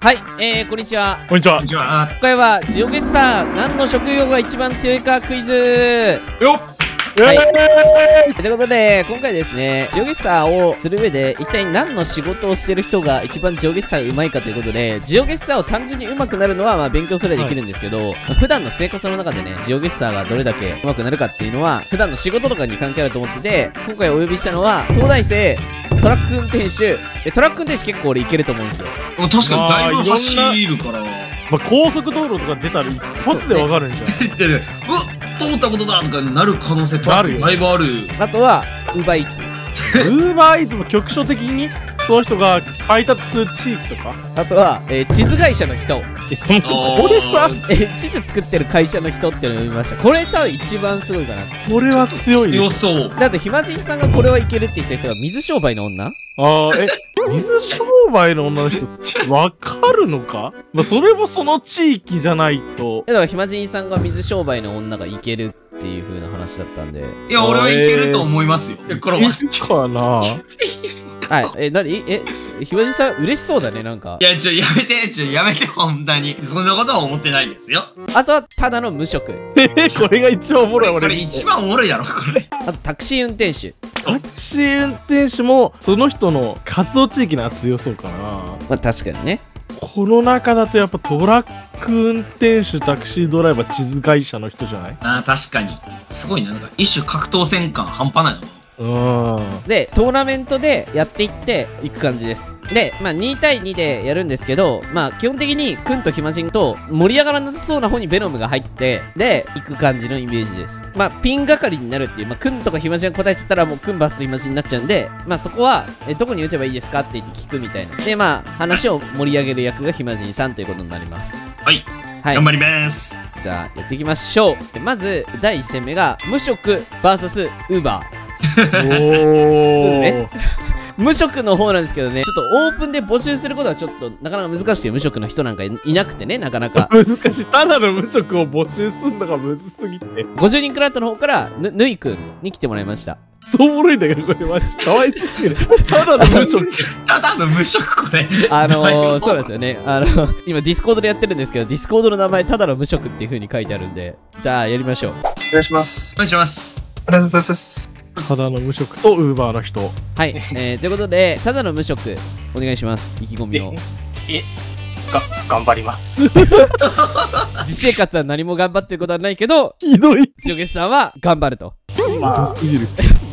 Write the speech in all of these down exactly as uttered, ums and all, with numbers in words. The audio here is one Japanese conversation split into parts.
はい、えー、こんにちは。 こんにちは。 こんにちは。 今回はジオゲッサー何の職業が一番強いかクイズ。 よっ。 はい、ということで今回ですね、ジオゲッサーをする上で一体何の仕事をしてる人が一番ジオゲッサーが上手いかということで、ジオゲッサーを単純に上手くなるのはまあ勉強すればできるんですけど、はい、普段の生活の中でね、ジオゲッサーがどれだけ上手くなるかっていうのは普段の仕事とかに関係あると思ってて、今回お呼びしたのは東大生トラック運転手。えトラック運転手結構俺いけると思うんですよ。 確かにだいぶ走るから、 まあ、高速道路とか出たら一発でわかるんじゃない？ でうわ通ったことだとかなる可能性トラックだいぶある。 あとはウーバーイーツ。 ウーバーイーツも局所的にその人が配達する地域とか。 あとは、えー、地図会社の人。 えこれはえー、地図作ってる会社の人っていうのを見ました。これ多分一番すごいかな。 これは強い強そう。 だって暇人さんがこれはいけるって言った人が水商売の女。 ああ、え水商売の女の人わかるのか？まあそれもその地域じゃないと。 だから暇人さんが水商売の女がいけるっていう風な話だったんで。 いや俺はいけると思いますよ。えこれいけるかな。 はい、え、なにえ、ひまじさん嬉しそうだね、なんか。 いや、ちょ、やめて、ちょ、やめて、ほんとに。そんなことは思ってないですよ。 あとは、ただの無職。 えこれが一番おもろい、俺。 これ一番おもろいだろ、これ。 あと、タクシー運転手。 タクシー運転手も、その人の活動地域には強そうかな。 まあ、確かにね。 この中だとやっぱトラック運転手、タクシードライバー、地図会社の人じゃない？ ああ、確かに。すごいな。なんか、一種格闘戦感半端ないの。 で、トーナメントでやっていっていく感じです。で、まあに対にでやるんですけど、まあ基本的にクンとヒマジンと盛り上がらなさそうな方にベノムが入って、で、行く感じのイメージです。まあピン係になるっていう、まあクンとかヒマジンが答えちゃったらもうクンバスヒマジンになっちゃうんで、まあそこは、え、どこに打てばいいですかって言って聞くみたいな。で、まあ話を盛り上げる役がヒマジンさんということになります。 はい。はい、頑張ります。 じゃあやっていきましょう。まず、だいいち戦目が無職 ブイエス ウーバー。おね、無職の方なんですけどね、ちょっとオープンで募集することはちょっとなかなか難しいよ。無職の人なんかいなくてね、なかなか難しい。ただの無職を募集するのがむずすぎて、 ごじゅうにんクラットの方からぬぬいくんに来てもらいました。 そうおもろいんだけど、これはかわいすぎる。ただの無職ただの無職、これあのー、そうですよね。あの今ディスコードでやってるんですけど、ディスコードの名前ただの無職っていう風に書いてあるんで、じゃあやりましょう。 お願いします。 お願いします。 お願いします。 ただの無職とウーバーの人。 はい、えー、ということで、ただの無職、お願いします。意気込みを。 え、が、頑張ります。 実生活は何も頑張ってることはないけど、 ひどい。 ジオゲスさんは頑張ると。 ひどすぎる。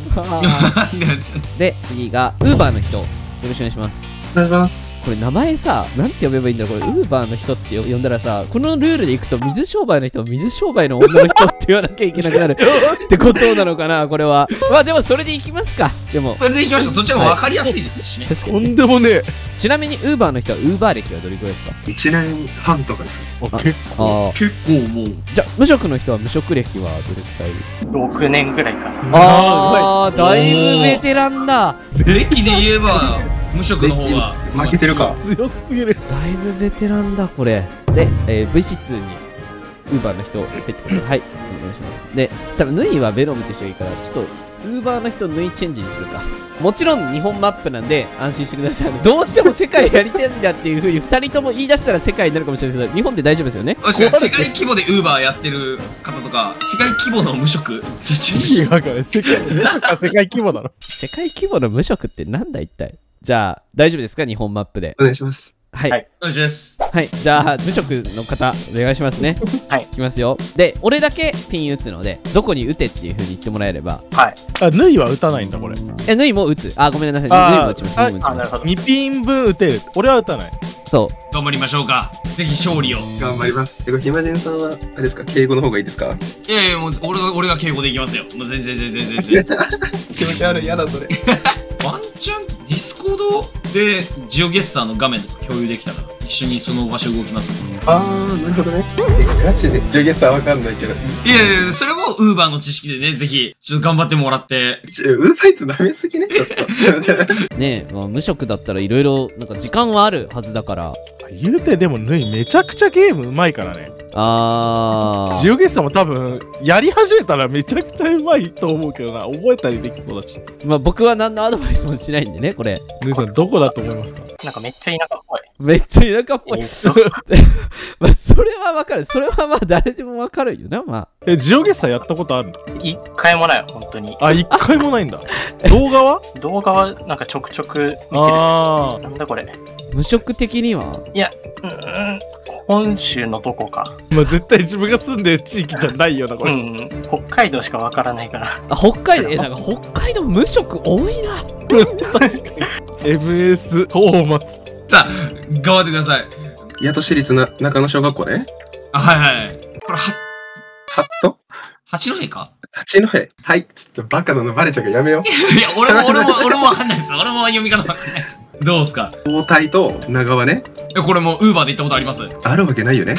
で、次が、ウーバーの人、よろしくお願いします。 お願いします。 これ名前さ、なんて呼べばいいんだろう。これ、ウーバーの人って呼んだらさ、このルールでいくと、水商売の人は水商売の女の人って言わなきゃいけなくなるってことなのかな、これは。まあでも、それでいきますか。でも。 それでいきましょう。そっちの方が分かりやすいですしね。 確かに。 とんでもねえ。 ちなみに、ウーバーの人は、ウーバー歴はどれくらいですか？ いちねんはんとかですか？ 結構。 結構もう。 じゃあ、無職の人は無職歴はどれくらい？ ろくねんぐらいかな。 ああ、だいぶベテランだ。 歴で言えば、無職の方が負けてるか。 強すぎる。 だいぶベテランだ、これ。で、えー、ブイシーツー に、ウーバーの人入ってください。はい、お願いします。で、多分ヌイはベノムと一緒がいいから、ちょっと、ウーバーの人ヌイチェンジにするか。もちろん日本マップなんで安心してください。どうしても世界やりてんだっていう風にふたりとも言い出したら世界になるかもしれないですけど、日本で大丈夫ですよね。 もしかして世界規模でウーバーやってる方とか、世界規模の無職意味わかる。世界、無職は世界規模だろ。 世界規模の無職ってなんだ一体。じゃあ、大丈夫ですか日本マップで。 お願いします。 はい。 はいお願いします。 はい。じゃあ、無職の方、お願いしますね。 はい。 いきますよ。で、俺だけピン打つので、どこに打てっていう風に言ってもらえれば。 はい。 あ、ヌイは打たないんだ、これ。 え、ヌイも打つ。あ、ごめんなさい。 あーヌイも打ちます。ヌイも打ちあ、なます。 るほど。 にピン分打てる。俺は打たない。 そう。 頑張りましょうか。ぜひ勝利を。 頑張ります。え、これ、ひまじんさんは、あれですか、敬語の方がいいですか？ いやいや、もう俺が、俺が敬語でいきますよ。もう全然全然全然全然。 気持ち悪い、やだ、それ。 ワンチャンディスコードでジオゲッサーの画面とか共有できたら一緒にその場所動きますね。 あー、なるほどね。え、ガチで、ジョゲッサーわかんないけど。 いやいや、それもウーバーの知識でね、ぜひ、ちょっと頑張ってもらって。 ちょ、ウーバーイーツ舐めすぎね、ちょっと。ちょ、ちょ。 ねえ、まあ、無職だったらいろいろ、なんか時間はあるはずだから。 あ言うてでもぬいめちゃくちゃゲームうまいからね。 あー。 ジオゲッサーも多分やり始めたらめちゃくちゃうまいと思うけどな。覚えたりできそうだし。 まあ僕は何のアドバイスもしないんでね、これ。 ぬいさんどこだと思いますか？ なんかめっちゃ田舎っぽい。 めっちゃ田舎っぽい。 えーっとまあそれはわかる。それはまあ誰でもわかるよな、まあ。 え、ジオゲッサーやったことあるの？ 一回もない、本当に。 あ、一回もないんだ。動画は？ 動画はなんかちょくちょく見てる。 あなんだこれ。 無職的にはいや、うーん、本州のどこか。 ー。まあ絶対自分が住んでる地域じゃないよな、これ。 うん、北海道しかわからないから。 あ、北海道、え、なんか北海道無職多いな。 確かに。エムエス トーマス。 さあ、頑張ってください。 八戸市立な中野小学校ね。 あ、はいはい。これ、は、 ハット八戸か八戸。はい。ちょっとバカなのバレちゃうからやめよう。 いや、俺も、俺も、俺もわかんないです。俺も読み方わかんないです。どうすか？ 大体と長はね。 え、これもう、ウーバーで行ったことあります？ウあるわけないよね。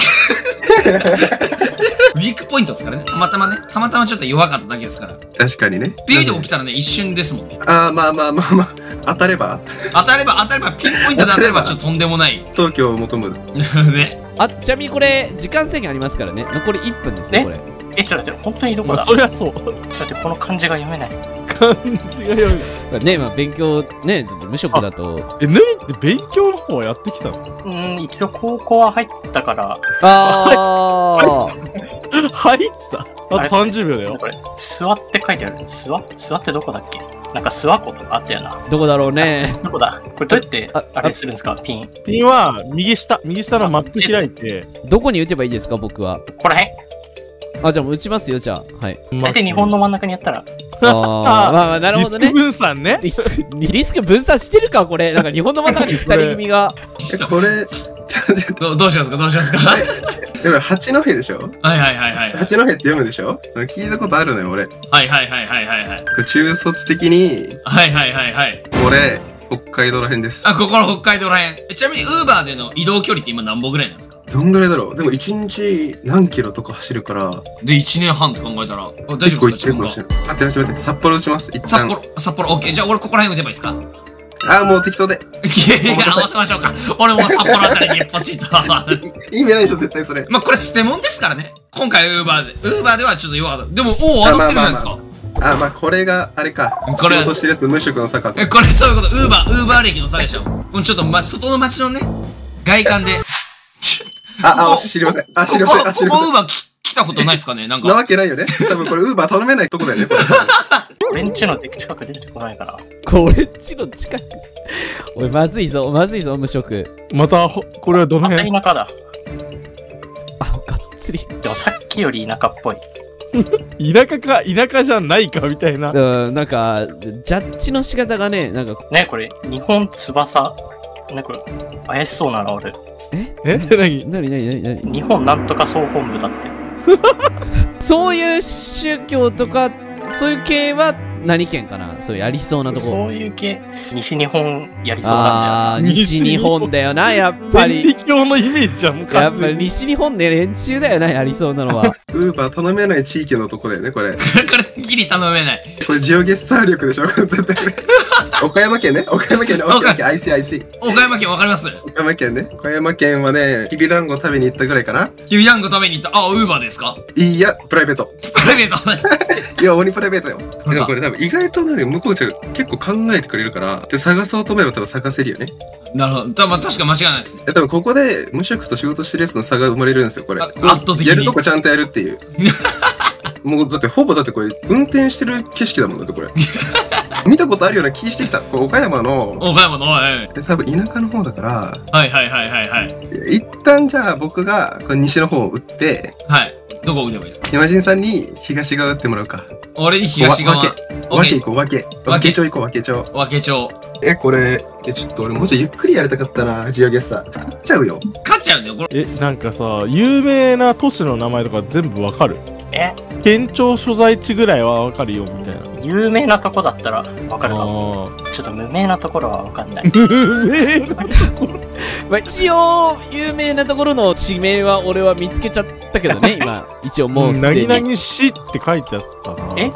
ィークポイントですからね。たまたまね。たまたまちょっと弱かっただけですから。 確かにね。 強いとこ来たらね、一瞬ですもんね。 ああ、まあまあまあまあ。当たれば当たれば、当たれば、ピンポイントで当たれば、ちょっととんでもない。 東京を求む。 ね。 あ、ちなみにこれ、時間制限ありますからね。残りいっぷんですよ、これ。 え、ちょっと待って、本当にどこまあだ？ そりゃそう。 ちょっと待って、この漢字が読めない。 漢字が読めない。 ね、まあ勉強、ね、無職だと。 え、ぬいって勉強の方はやってきたの？ うーん、一度高校は入ったから、 あー。 入ったあとさんじゅうびょうだよ。 これ、諏訪って書いてある。諏訪諏訪ってどこだっけ？なんか諏訪湖とかあったよな。 どこだろうね。 どこだ？これどうやってああれするんですか？ピン。 ピンは右下、右下のマップ開いて、 どこに打てばいいですか、僕は。 ここら辺。 あ、じゃあもう打ちますよ、じゃあ。はい。 大体日本の真ん中にやったら。 あー、まあまあ、なるほどねリスク。分散ね。 リスリスク分散してるか、これ。なんか日本の真ん中にふたり組が。 え、これ、 どどうしますかどうしますかはいでも八戸でしょ？ はいはいはいはい。 八戸って読むでしょ？聞いたことあるのよ、俺。こはいはいはいはいはいはい。 れ中卒的に、 はいはいはいはい。 これ、北海道ら辺です。 あ、ここの北海道らへん。えちなみに、ウーバーでの移動距離って今何歩ぐらいなんですか？ どんぐらいだろう？でも一日何キロとか走るから、 で、いちねんはんって考えたら、あ大結構丈夫ですか？ 行ってるかもしれない。待って待って待って、札幌打ちます。一旦。 札幌、札幌、オッケー。じゃあ俺ここら辺打てばいいですか？ あー、もう適当で。 いやいやいや、合わせましょうか。俺も札幌あたりにポチッと。 意味ないでしょ、絶対それ。 まあこれ捨て物ですからね。今回ウーバーで。ウーバーではちょっと弱かった。でも、おお、当たってるじゃないですか。 あ、まあこれがあれか。 これ仕事してるやつ無職の坂え、これそういうこと。ウーバー、ウーバー歴の差でしょ。このちょっと、ま、外の街のね、外観で。 あ、あ、知りません。あ、知りません。あ、知りません。 ここウーバーき来たことないですかね？なんか。 なわけないよね。多分これウーバー頼めないとこだよね。これ俺んちの近く出てこないから。 これっちの近く。おい、まずいぞ、まずいぞ、無職。 またほ、これはどのまた辺？ 田舎だ。 あ、がっつり。 でもさっきより田舎っぽい。 田舎か田舎じゃないかみたいな。 うん、なんか、ジャッジの仕方がね、なんか、 ね、これ、日本翼。ね、これ、怪しそうなの俺。 ええ何なになになになに日本なんとか総本部だって。 そういう宗教とか、そういう系は何県かな？そういうやりそうなとこ。 そういう系、西日本やりそうなんあー、西日本だよな、やっぱり。 天理教のイメージはもうやっぱり完全に。 西日本で連中だよな、やりそうなのは。 ウーバー頼めない地域のとこだよね、これ。 これ、ギリ頼めない。 これジオゲッサー力でしょ、これ絶対これ。岡山県ね、岡山県ね、オッケーオッケー、アイシーアイシー。 岡山県わかります？ 岡山県ね、岡山県はね、きびだんご食べに行ったぐらいかな。 きびだんご食べに行った。あ、ウーバーですか？ いや、プライベート。 プライベート。 いや、鬼プライベートよ。でもこれ多分意外とね、向こうじゃ結構考えてくれるから、で、探そうと思えば多分探せるよね。 なるほど。たま確か間違いないです。 で多分ここで無職と仕事してるやつの差が生まれるんですよ、これ。 あこう圧倒的にやるとこちゃんとやるっていう。もうだってほぼだってこれ運転してる景色だもんだってこれ。見たことあるような気してきた。これ岡山の、 岡山の、はいで多分田舎の方だから、 はいはいはいはいはい。 一旦じゃあ僕がこれ西の方を打って、 はい。どこ打てばいいですか？ 暇人さんに東側打ってもらうか。 俺に東側。 わ分オッケー。 け行こう、分け。分け町行こう、分け町。 分け町。 え、これ、え、ちょっと俺もうちょいゆっくりやりたかったな、ジオゲッサー。買っちゃうよ。 勝っちゃうんだよ、これ。 え、なんかさ、有名な都市の名前とか全部わかる？ え、 県庁所在地ぐらいはわかるよみたいな。 有名なとこだったらわかるかも。 あちょっと無名なところはわかんない。 無名なところ。 まあ、一応、有名なところの地名は俺は見つけちゃったけどね、今。一応もうすでに。 何々市って書いてあったな。 え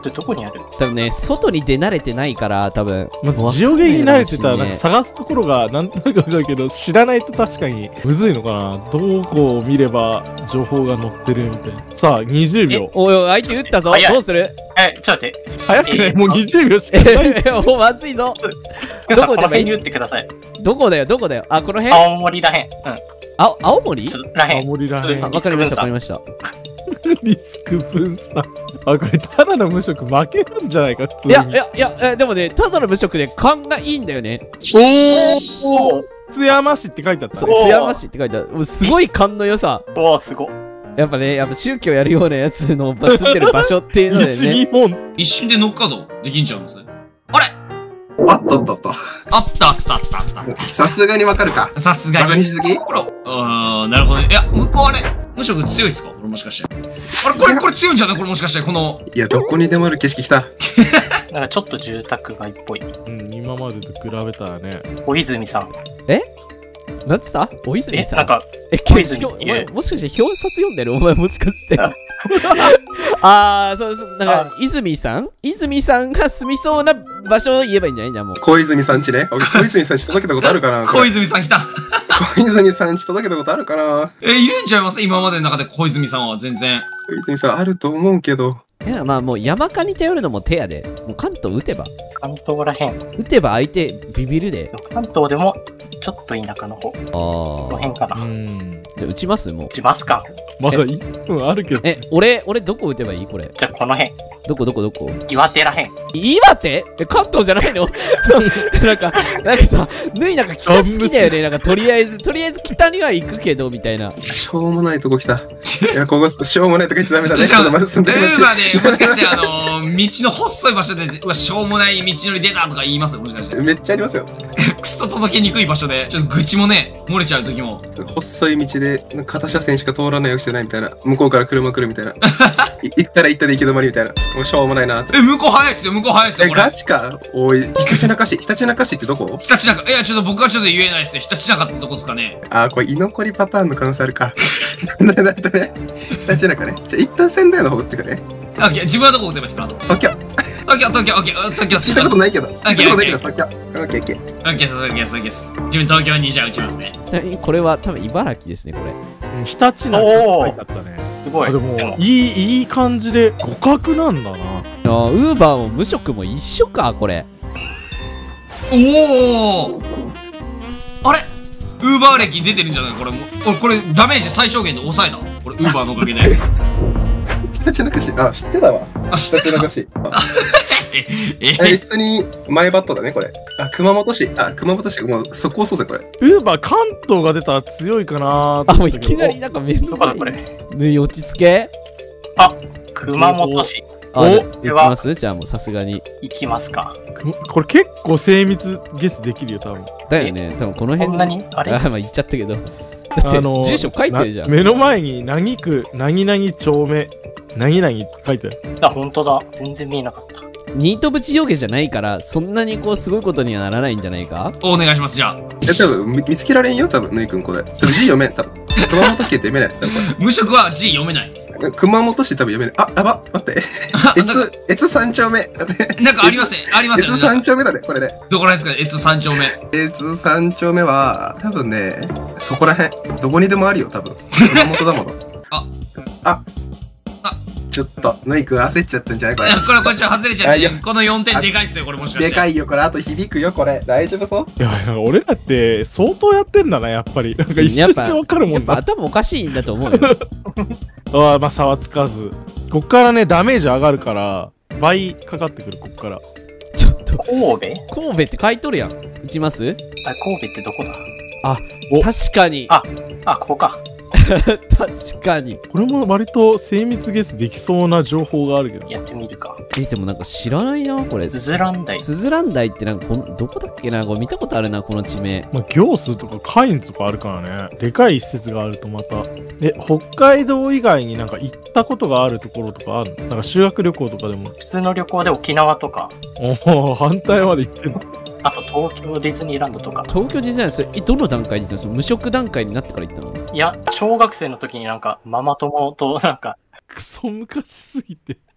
ってどこにある？ 多分ね、外に出慣れてないから、多分。 まずジオゲーに慣れてたらなんか探すところがなんとなくわかるけど、知らないと確かにむずいのかな。どこを見れば情報が載ってるみたいな。さあにじゅうびょう。 おいおい、相手撃ったぞ。 早いどうする？ え、ちょっと待って。 早くない？ えーもうにじゅうびょうしかない。 え、おまずいぞ。 どこどこでもいいでも打ってください。 どこだよ、どこだよ。あ、この辺？ 青森らへん。うん。 あ、青森？ ちょらへ青ん。 森らへん。 あ、わかりました、わかりました。 リスク分散。あ、これただの無職負けるんじゃないか、普通に。 いや、いや、いや、えでもね、ただの無職で勘がいいんだよね。 おお津山市って書いてあったそう、 ね。 おー津山市って書いてある。もうすごい勘の良さ。 おー、すごっ。 やっぱね、やっぱ宗教やるようなやつの住んでる場所っていうので西ね。 日本。 一瞬でノックアウトできんちゃうんですね。あれあったあったあった。 あったあったあったあったあっさすがにわかるか。 た。さすがバカにに。 しすぎこれ、あー、なるほどね。いや、向こうあれ、無職強いっすかこれもしかして。あれ、これ、これ強いんじゃないこれもしかして、この、 いや、どこにでもある景色来た。 なんかちょっと住宅街っぽい。 うん、今までと比べたらね。 小泉さん。 なんつった大泉え、 さん。 なんか、 え、 小泉お前、もしかして表札読んでるお前もしかして。あー、そうそう、なんか、泉さん泉さんが住みそうな場所を言えばいいんじゃないじゃあもう。 小泉さんちね。俺小泉さんち届けたことあるかなこ小れ泉さん来た。 小泉さんち届けたことあるかなえ、いるんちゃいます今までの中で小泉さんは全然。 小泉さんあると思うけど。 いや、まあもう山間に頼るのも手やで。もう関東打てば。 関東らへん。 打てば相手ビビるで。 関東でも、ちょっと田舎の方。こあのー。 辺かな。 うん。 じゃあ打ちますもう。 打ちますか。 まだいっぷんあるけど。 え、俺、俺どこ打てばいいこれ。 じゃあこの辺。 どこどこどこ岩手らへん。 岩手え、関東じゃないのなんか、なんかさ、ぬいなんか北好きだよね。なんかとりあえず、とりあえず北には行くけど、みたいな。 しょうもないとこ来た。いや、ここ、しょうもないとこ言っちゃダメだね。 しょうちょっとまず住んウでるーバーで、もしかして、あのー、道の細い場所で、うわ、しょうもない道のり出たとか言いますもしかして。 めっちゃありますよ。 クソ届けにくい場所で、ちょっと愚痴もね、漏れちゃう時も。 細い道で、片車線しか通らないわけじゃないみたいな。向こうから車来るみたいな。い行ったら行ったで行き止まりみたいな。もうしょうもないなって。 え、向こう早いっすよ、向こう早いっすよ、 え、 これガ。チかおい、ひたちなか市。ひたちなか市ってどこひたちなか、いや、ちょっと僕はちょっと言えないっすね。ひたちなかってとこっすかね。 あー、これ居残りパターンの可能性あるか。なるほどね。ひたちなかね。じゃあ一旦仙台の方打ってくれ。 あ、自分はどこ打てばいいですか東京。 東京、東京、オッケー、東京、 聞いたことないけど。聞いたことないけど、 オッ東京。オッケーオッケー。 オッケーです、オッケーです、オッケーです。自分東京にじゃあ打ちますね。 ちなみにこれは多分茨城ですね、これ。 うん日立なんて書いてあったね。 すごい。 あでも、いい、いい感じで互角なんだな。 あー、ウーバーも無職も一緒か、これ。 おおあれウーバー歴出てるんじゃないこれも。俺、これダメージ最小限で抑えた。これウーバーのおかげで。 ひたちなか市。あ、知ってたわ。 あ、知ってたひたちなか市。あえ、 え、 え、 一緒に前バットだね、これ。あ、熊本市。あ、熊本市。もう速攻そうぜ、これ。 ウーバー関東が出たら強いかなーあ、もういきなりなんかめんどどこだい。 これ。 ね、落ち着け。 熊本市。 あ、 おじゃあ打ちますじゃあもうさすがに。 行きますか。 これ結構精密ゲスできるよ、多分。 だよね、多分この辺。 こんなにあれあ、まあ言っちゃったけど。だって、住所書いてるじゃん。 な目の前に何区、何々町目、何々って書いてある。 あ、本当だ。全然見えなかった。 ニートブチ上下じゃないから、そんなにこうすごいことにはならないんじゃないかお願いします、じゃあ。 え、多分見見つけられんよ、多分ぬいくん、これ。多分字読めん、多分。熊本県って読めない、多分こ無職は字読めない。 れ。熊本市多分読めない。あ、やば、待って。 あなんか越、越三丁目。待って。 なんかありますね。ありますよ越ね。 三丁目だね、これで。 どこら辺ですか越三丁目。 越三丁目は、多分ね、そこらへん。どこにでもあるよ、多分。熊本だもの。 あ、 あ、 あちょっと、ぬいくん焦っちゃったんじゃないこれ。 これこれちょっと外れちゃっあいやて、このよんてんでかいっすよ、これもしかして。 でかいよ、これ。あと響くよ、これ。大丈夫そういや、なんか俺らって相当やってんだな、やっぱり。なんか一瞬でわかるもやっぱんだ。 頭おかしいんだと思うよ。 ああ、まあ差はつかず。こっからね、ダメージ上がるから、倍かかってくる、こっから。 ちょっと、 神戸神戸って書いとるやん。打ちますあ、神戸ってどこだ確かに。 ああ、ここか。 確かに。 これも割と精密ゲスできそうな情報があるけど。 やってみるか。 え、でもなんか知らないな、これ。 スズラン台スズラン台ってなんかこの、どこだっけな、これ見たことあるな、この地名。 まあ、行数とかカインズとかあるからね。でかい施設があるとまた。え、北海道以外になんか行ったことがあるところとかあるの？なんか修学旅行とかでも。 普通の旅行で沖縄とか、 おお、反対まで行ってんの。 あと東京ディズニーランドとか。 東京ディズニーランド、それ、え、どの段階で行ったの？その無職段階になってから行ったの？ いや、小学生の時になんか、ママ友となんか、 クソ昔すぎて。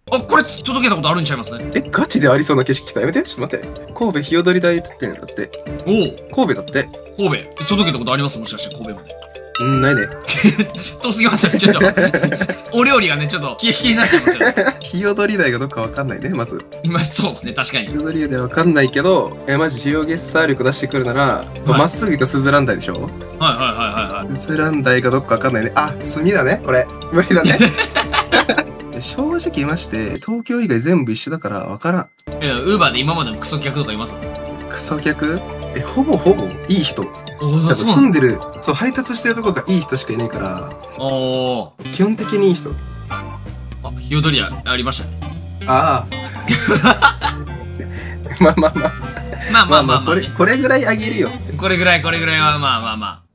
あ、これ届けたことあるんちゃいますね。 え、ガチでありそうな景色来た。やめて、ちょっと待って。神戸日踊り台撮ってんだって。 おお。神戸だって。 神戸。届けたことありますもしかして神戸まで。 うん、ないね。 遠すぎますよ、ちょっと。お料理がね、ちょっと、冷え冷えになっちゃいますよね。 日踊り台がどっかわかんないね、まず。 まあ、そうですね、確かに。 日踊り台わかんないけど、え、マジ、需要ゲッサー力出してくるなら、まっすぐ行くとスズラン台でしょ。 はいはいはいはいはい。 スズラン台がどっかわかんないね。あ、炭だね、これ。無理だね。正直言いまして、東京以外全部一緒だからわからん。 え、ウーバーで今までのクソ客とかいます？ クソ客？え、ほぼほぼいい人。 おお、そう住んでる、そう、配達してるとこがいい人しかいないから、 おお。 基本的にいい人。 あ、日踊りありましたね。 ああ。まあまあまあ。 まあまあまあまあ、 これ、これぐらいあげるよ。 これぐらい、これぐらいはまあまあまあ。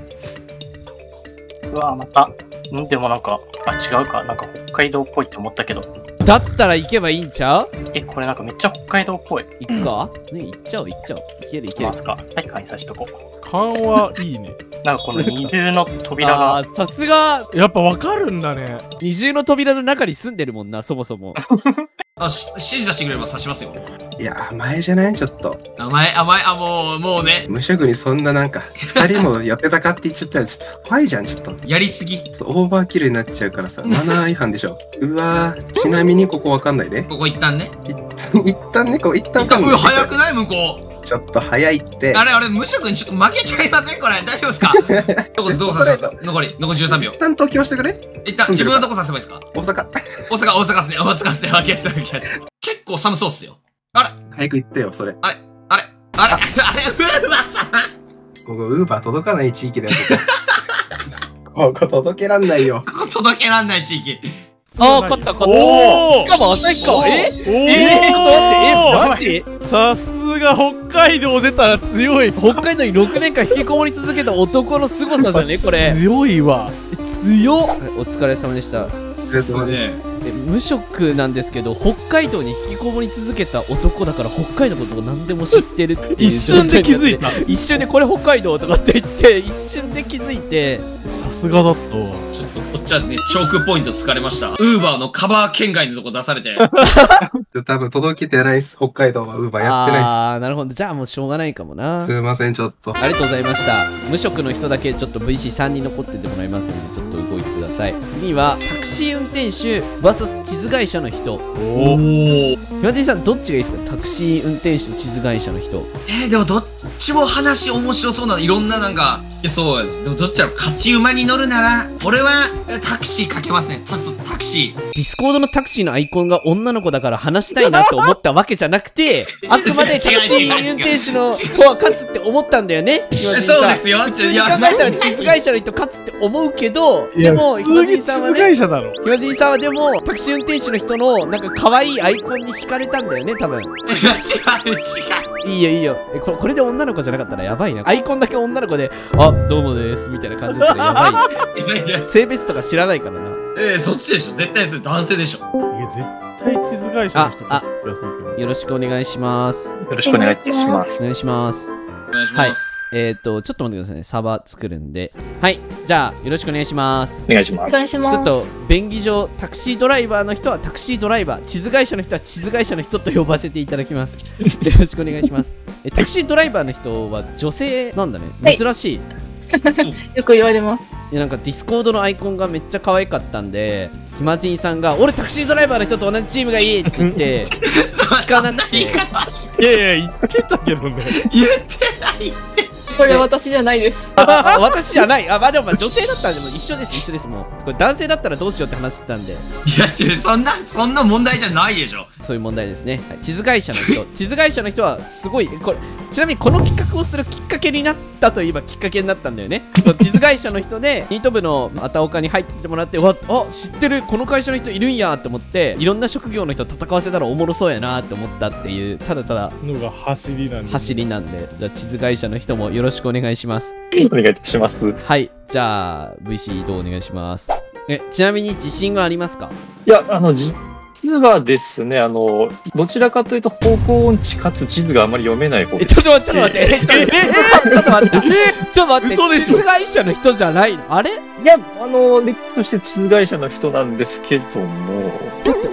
うわ、また。んでもなんか、あ、違うか。なんか北海道っぽいって思ったけど。 だったら行けばいいんちゃう？ え、これなんかめっちゃ北海道っぽい。 行くか？ね、行っちゃおう行っちゃおう。いけるいけるま。すか。はい、簡易さしとこう。 勘はいいね。 なんかこの二重の扉が。 あー、さすがやっぱわかるんだね。 二重の扉の中に住んでるもんな、そもそも。 あ、し指示出してくれれば刺しますよ。 いや、甘えじゃないちょっと。 甘え、甘え、あ、もう、もうね。 無職にそんななんか、二人もやってたかって言っちゃったらちょっと怖いじゃん、ちょっと。 やりすぎ。 そうオーバーキルになっちゃうからさ、マナー違反でしょ。うわー、ちなみにここわかんないね。 ここ一旦ね。 一旦、一旦ね、こう、一旦一旦、うわ早くいない向こう。 ちょっと早いって。 あれあれ、無職にちょっと負けちゃいませんこれ。大丈夫ですか？どこ、どこ刺します？残り、残りじゅうさんびょう。 一旦東京してくれ。 一旦、自分はどこ刺せばいいですか？ 大阪。 大阪、大阪っすね。大阪っすね。わけっす、わけっす。結構寒そうっすよ。あれ早く行ってよ、それ。 あれあれあれあれウーバーさんここ、ウーバー届かない地域だよ、ここ。ここ届けらんないよ。 ここ届けらんない地域。 あー、勝った勝った。 おーしかも旭川。えおえー、待って、え、マジ？ さすが北海道出たら強い。 北海道にろくねんかん引きこもり続けた男の凄さじゃねこれ。 強いわ。 強っ。お疲れ様でした。 ですね。 え無職なんですけど北海道に引きこもり続けた男だから北海道のことを何でも知ってるっていう一瞬で気づいた。 一瞬でこれ北海道とかって言って一瞬で気づいてさすがだったわ。 ちょっとこっちはね、チョークポイント疲れました。ウーバーのカバー圏外のとこ出されて。 多分届けてないっす。北海道はウーバーやってないっす。 ああなるほど。じゃあもうしょうがないかもな。 すいません、ちょっと。 ありがとうございました。無職の人だけちょっと ブイシーさん 人残っててもらいますのでちょっと動いてください。次はタクシー運転手 ブイエス 地図会社の人。 おお。 岩井さんどっちがいいですか？タクシー運転手と地図会社の人。 えー、でもどっちも話面白そうな、いろんななんか、いやそう、でもどっちだろう、勝ち馬に乗るなら、俺はタクシーかけますね。ちょっとタクシー。 ディスコードのタクシーのアイコンが女の子だから話したいなと思ったわけじゃなくて、あくまでタクシー運転手の方は勝つって思ったんだよね。 そうですよ。 普通に考えたら地図会社の人勝つって思うけど、 いやでも、 普通に地図会社だろ。 ひまじいさんはでも、タクシー運転手の人のなんか可愛いアイコンに惹かれたんだよね、多分。 違う違う。 いいよいいよ。え、これ、これで女の子じゃなかったらやばいな。アイコンだけ女の子で、あ、どうもですみたいな感じだったらやばい。 いやいや、 性別とか知らないからな。 えー、そっちでしょ。絶対それ男性でしょ。 いや絶対地図会社の人勝つ気がするけど。 よろしくお願いします。 よろしくお願いします。 お願いします。 お願いしはいます。。 えっと、ちょっと待ってくださいね。サバ作るんで。はい。じゃあ、よろしくお願いします。 お願いします。 お願いします。 ちょっと、便宜上、タクシードライバーの人はタクシードライバー、地図会社の人は地図会社の人と呼ばせていただきます。よろしくお願いします。え、タクシードライバーの人は女性なんだね。 はい珍しい。 よく言われます。 いやなんかディスコードのアイコンがめっちゃ可愛かったんで、ひまじんさんが、俺タクシードライバーの人と同じチームがいいって言って、聞かなくて。 言い方しいやいや、言ってたけどね。 言ってないって。 これ私じゃないです。 ああ私じゃない。あ、まあでもまあ女性だったらでも一緒です、一緒です。もう。これ男性だったらどうしようって話してたんで、 いや、違う、そんな、そんな問題じゃないでしょ。 そういう問題ですね。はい、地図会社の人、地図会社の人はすごい、これ、ちなみにこの企画をするきっかけになったといえばきっかけになったんだよね。そう、地図会社の人で、ニート部のあたおかに入ってもらって、わ、あ、知ってる、この会社の人いるんやって思って、いろんな職業の人戦わせたらおもろそうやなって思ったっていう、ただただのが走りなんで。 走りなんで、じゃあ地図会社の人もよろしくお願いします。 お願いいたします。 はい、じゃあ ブイシー 移動お願いします。え、ちなみに自信はありますか？ いや、あの、実はですね、あの、どちらかというと方向音痴かつ地図があまり読めない方え、ちょっと待って、ちょっと待って、え、ちょっと待って、ちょっと待って、ちょっと待って、 嘘でしょ地図会社の人じゃないの？あれ？ いや、あの、歴史として地図会社の人なんですけども、 だって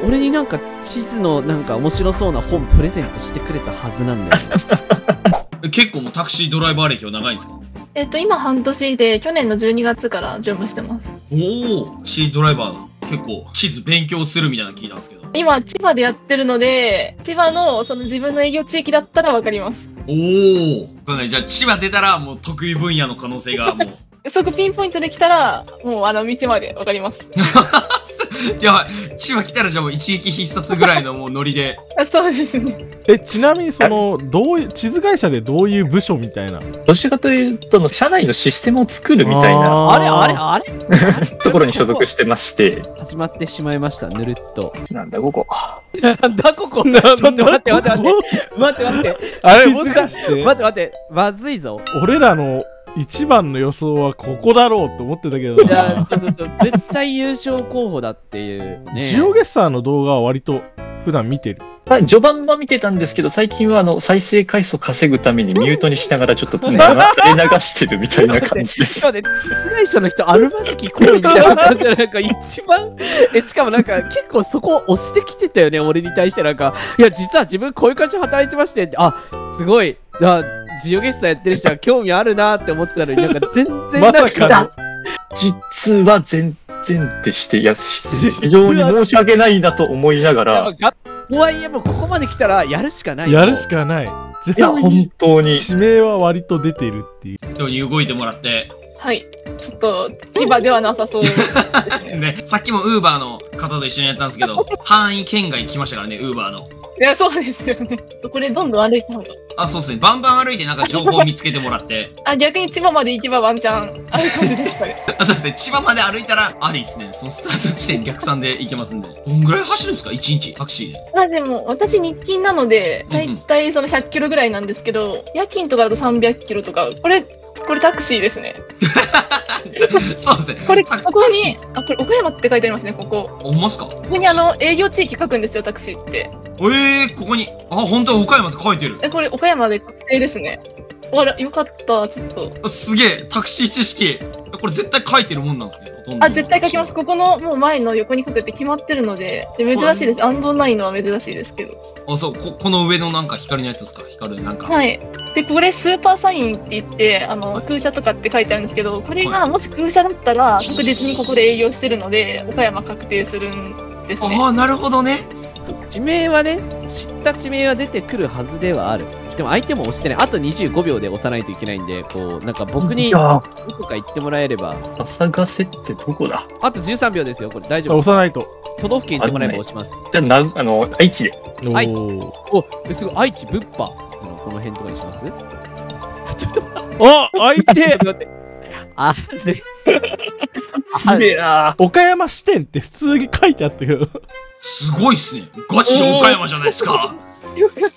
俺になんか地図のなんか面白そうな本プレゼントしてくれたはずなんだよね。 結構もうタクシードライバー歴は長いんですか？ えっと、今半年で、去年のじゅうにがつから乗務してます。 おお、タクシードライバーだ。結構地図勉強するみたいなの聞いたんですけど。 今、千葉でやってるので、千葉のその自分の営業地域だったらわかります。 おお、わかんない。じゃあ千葉出たらもう得意分野の可能性がもう。 そこピンポイントで来たら、もうあの道までわかります。 やばい。千葉来たらじゃあもう一撃必殺ぐらいのもうノリで。 あ、そうですね。 え、ちなみにその、どういう、地図会社でどういう部署みたいな。 どちらかというと、社内のシステムを作るみたいなあれあれあれところに所属してまして。 始まってしまいました、ぬるっと。 なんだここ。 なんだここ。ちょっと待って待って待って。待って待って。 あれもしかして待って待って。まずいぞ。 俺らの一番の予想はここだろうと思ってたけどいや、そうそうそう。絶対優勝候補だっていうね。 ジオゲッサーの動画は割と普段見てる。 まあ、序盤は見てたんですけど、最近はあの再生回数を稼ぐためにミュートにしながらちょっとね、垂れ流してるみたいな感じです。 そうね、地図会社の人、あるまじき声みたいな感じで、なんか一番、え、しかもなんか結構そこを押してきてたよね、俺に対してなんか、いや、実は自分こういう感じで働いてましてって、あ、すごい、あ、ジオゲッサーやってる人は興味あるなって思ってたのに、なんか全然なんか、 まさかの実は全然でして、いや、非常に申し訳ないなと思いながら、 とはいえもうここまで来たらやるしかない。 やるしかない。 いや、本当に。 指名は割と出てるっていう。 人に動いてもらって。 はい。ちょっと、千葉ではなさそうですね。 ね、さっきもウーバーの方と一緒にやったんですけど、範囲圏外来ましたからね、ウーバーの。 いや、そうですよね。これどんどん歩いた方が。 あ、そうですね。バンバン歩いてなんか情報を見つけてもらって。 あ、逆に千葉まで行けばワンチャン、ある感じですかね。 あ、そうですね。千葉まで歩いたらありですね。そのスタート地点逆算で行けますんで。どんぐらい走るんですか？ いち 日タクシーで。 まあでも、私日勤なので、だいたいそのひゃっキロぐらいなんですけど、夜勤とかだとさんびゃっキロとか、これ、これタクシーですね。 そうですね。 これ、ここに、あ、これ岡山って書いてありますね、ここ。 ほんますか？ ここにあの、営業地域書くんですよ、タクシーって。 ええー、ここに、あ、本当は岡山って書いてる。 え、これ岡山で確定ですね。あら、よかった、ちょっと。 すげえ、タクシー知識。これ絶対書いてるもんなんですね。ほとんどあ、絶対書きます。ここのもう前の横に書くって決まってるので、で珍しいです。アンドないのは珍しいですけど。 あ、そう、こ、この上のなんか光のやつですか？光るなんか。 はい。で、これスーパーサインって言って、あの、空車とかって書いてあるんですけど、これがもし空車だったら、確実にここで営業してるので、岡山確定するんですね。 ああ、なるほどね。 地名はね、知った地名は出てくるはずではある。でも相手も押してない。あとにじゅうごびょうで押さないといけないんで、こう、なんか僕にどこか言ってもらえれば。 朝ヶ瀬ってどこだ？ あとじゅうさんびょうですよ、これ大丈夫。 押さないと。 都道府県言ってもらえば押します。 じゃあ、な、あの、愛知で。 愛知。 おーお、すごい、愛知、物販。この辺とかにしますあ、相手あれすげえな。 岡山支店って普通に書いてあったけど。 すごいっすね。ガチで岡山じゃないですか。 よかった。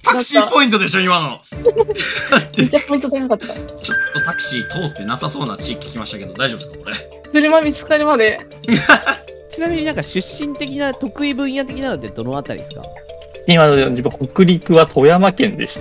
タクシーポイントでしょ、今の。 めっちゃポイント高かった。 ちょっとタクシー通ってなさそうな地域来ましたけど、大丈夫ですか、これ。 車見つかるまで。 ちなみになんか出身的な得意分野的なのってどのあたりですか？ 今の自分、北陸は富山県でして、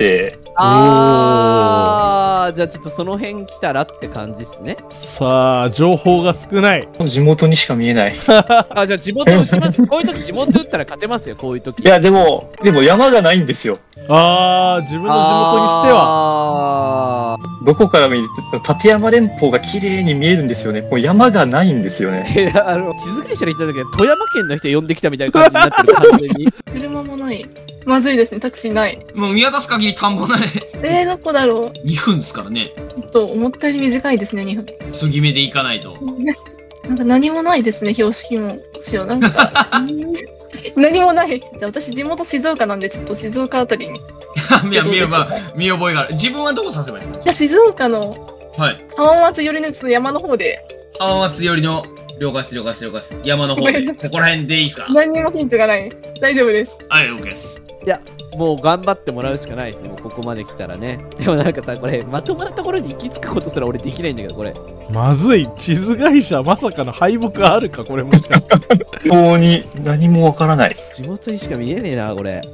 あー、じゃあちょっとその辺来たらって感じっすね。 さあ、情報が少ない。 地元にしか見えない。 あ、じゃあ地元打ちます。こういう時地元打ったら勝てますよ、こういう時。 いや、でも、でも山がないんですよ。 あー、自分の地元にしては。 は。 どこから見ると、立山連峰が綺麗に見えるんですよね。もう山がないんですよね。 いや、あの、地図会社で言った時は富山県の人呼んできたみたいな感じになってる、完全に。 車もない。まずいですね、タクシーない。 もう見渡す限り田んぼない。 えー、どこだろう。 にふんですからね。 ちょっと思ったより短いですね、にふん。 急ぎ目で行かないと。 なんか何もないですね、標識も。しよう、なんか。何もない。じゃあ私地元静岡なんで、ちょっと静岡あたりに。 いや、見覚え、見覚えがある。自分はどこさせばいいですか？ じゃあ静岡のはい。 浜松寄りの山の方で。 浜松寄りの、了解です、了解です、了解です。山の方で。ここら辺でいいですか？ 何にもヒントがない。大丈夫です。 はい、OK です。 いや、もう頑張ってもらうしかないですね、もうここまで来たらね。でもなんかさ、これ、まともなところに行き着くことすら俺できないんだけど、これ。 まずい。地図会社、まさかの敗北あるか、これもしかして。 本当に何もわからない。 地元にしか見えねえな、これ。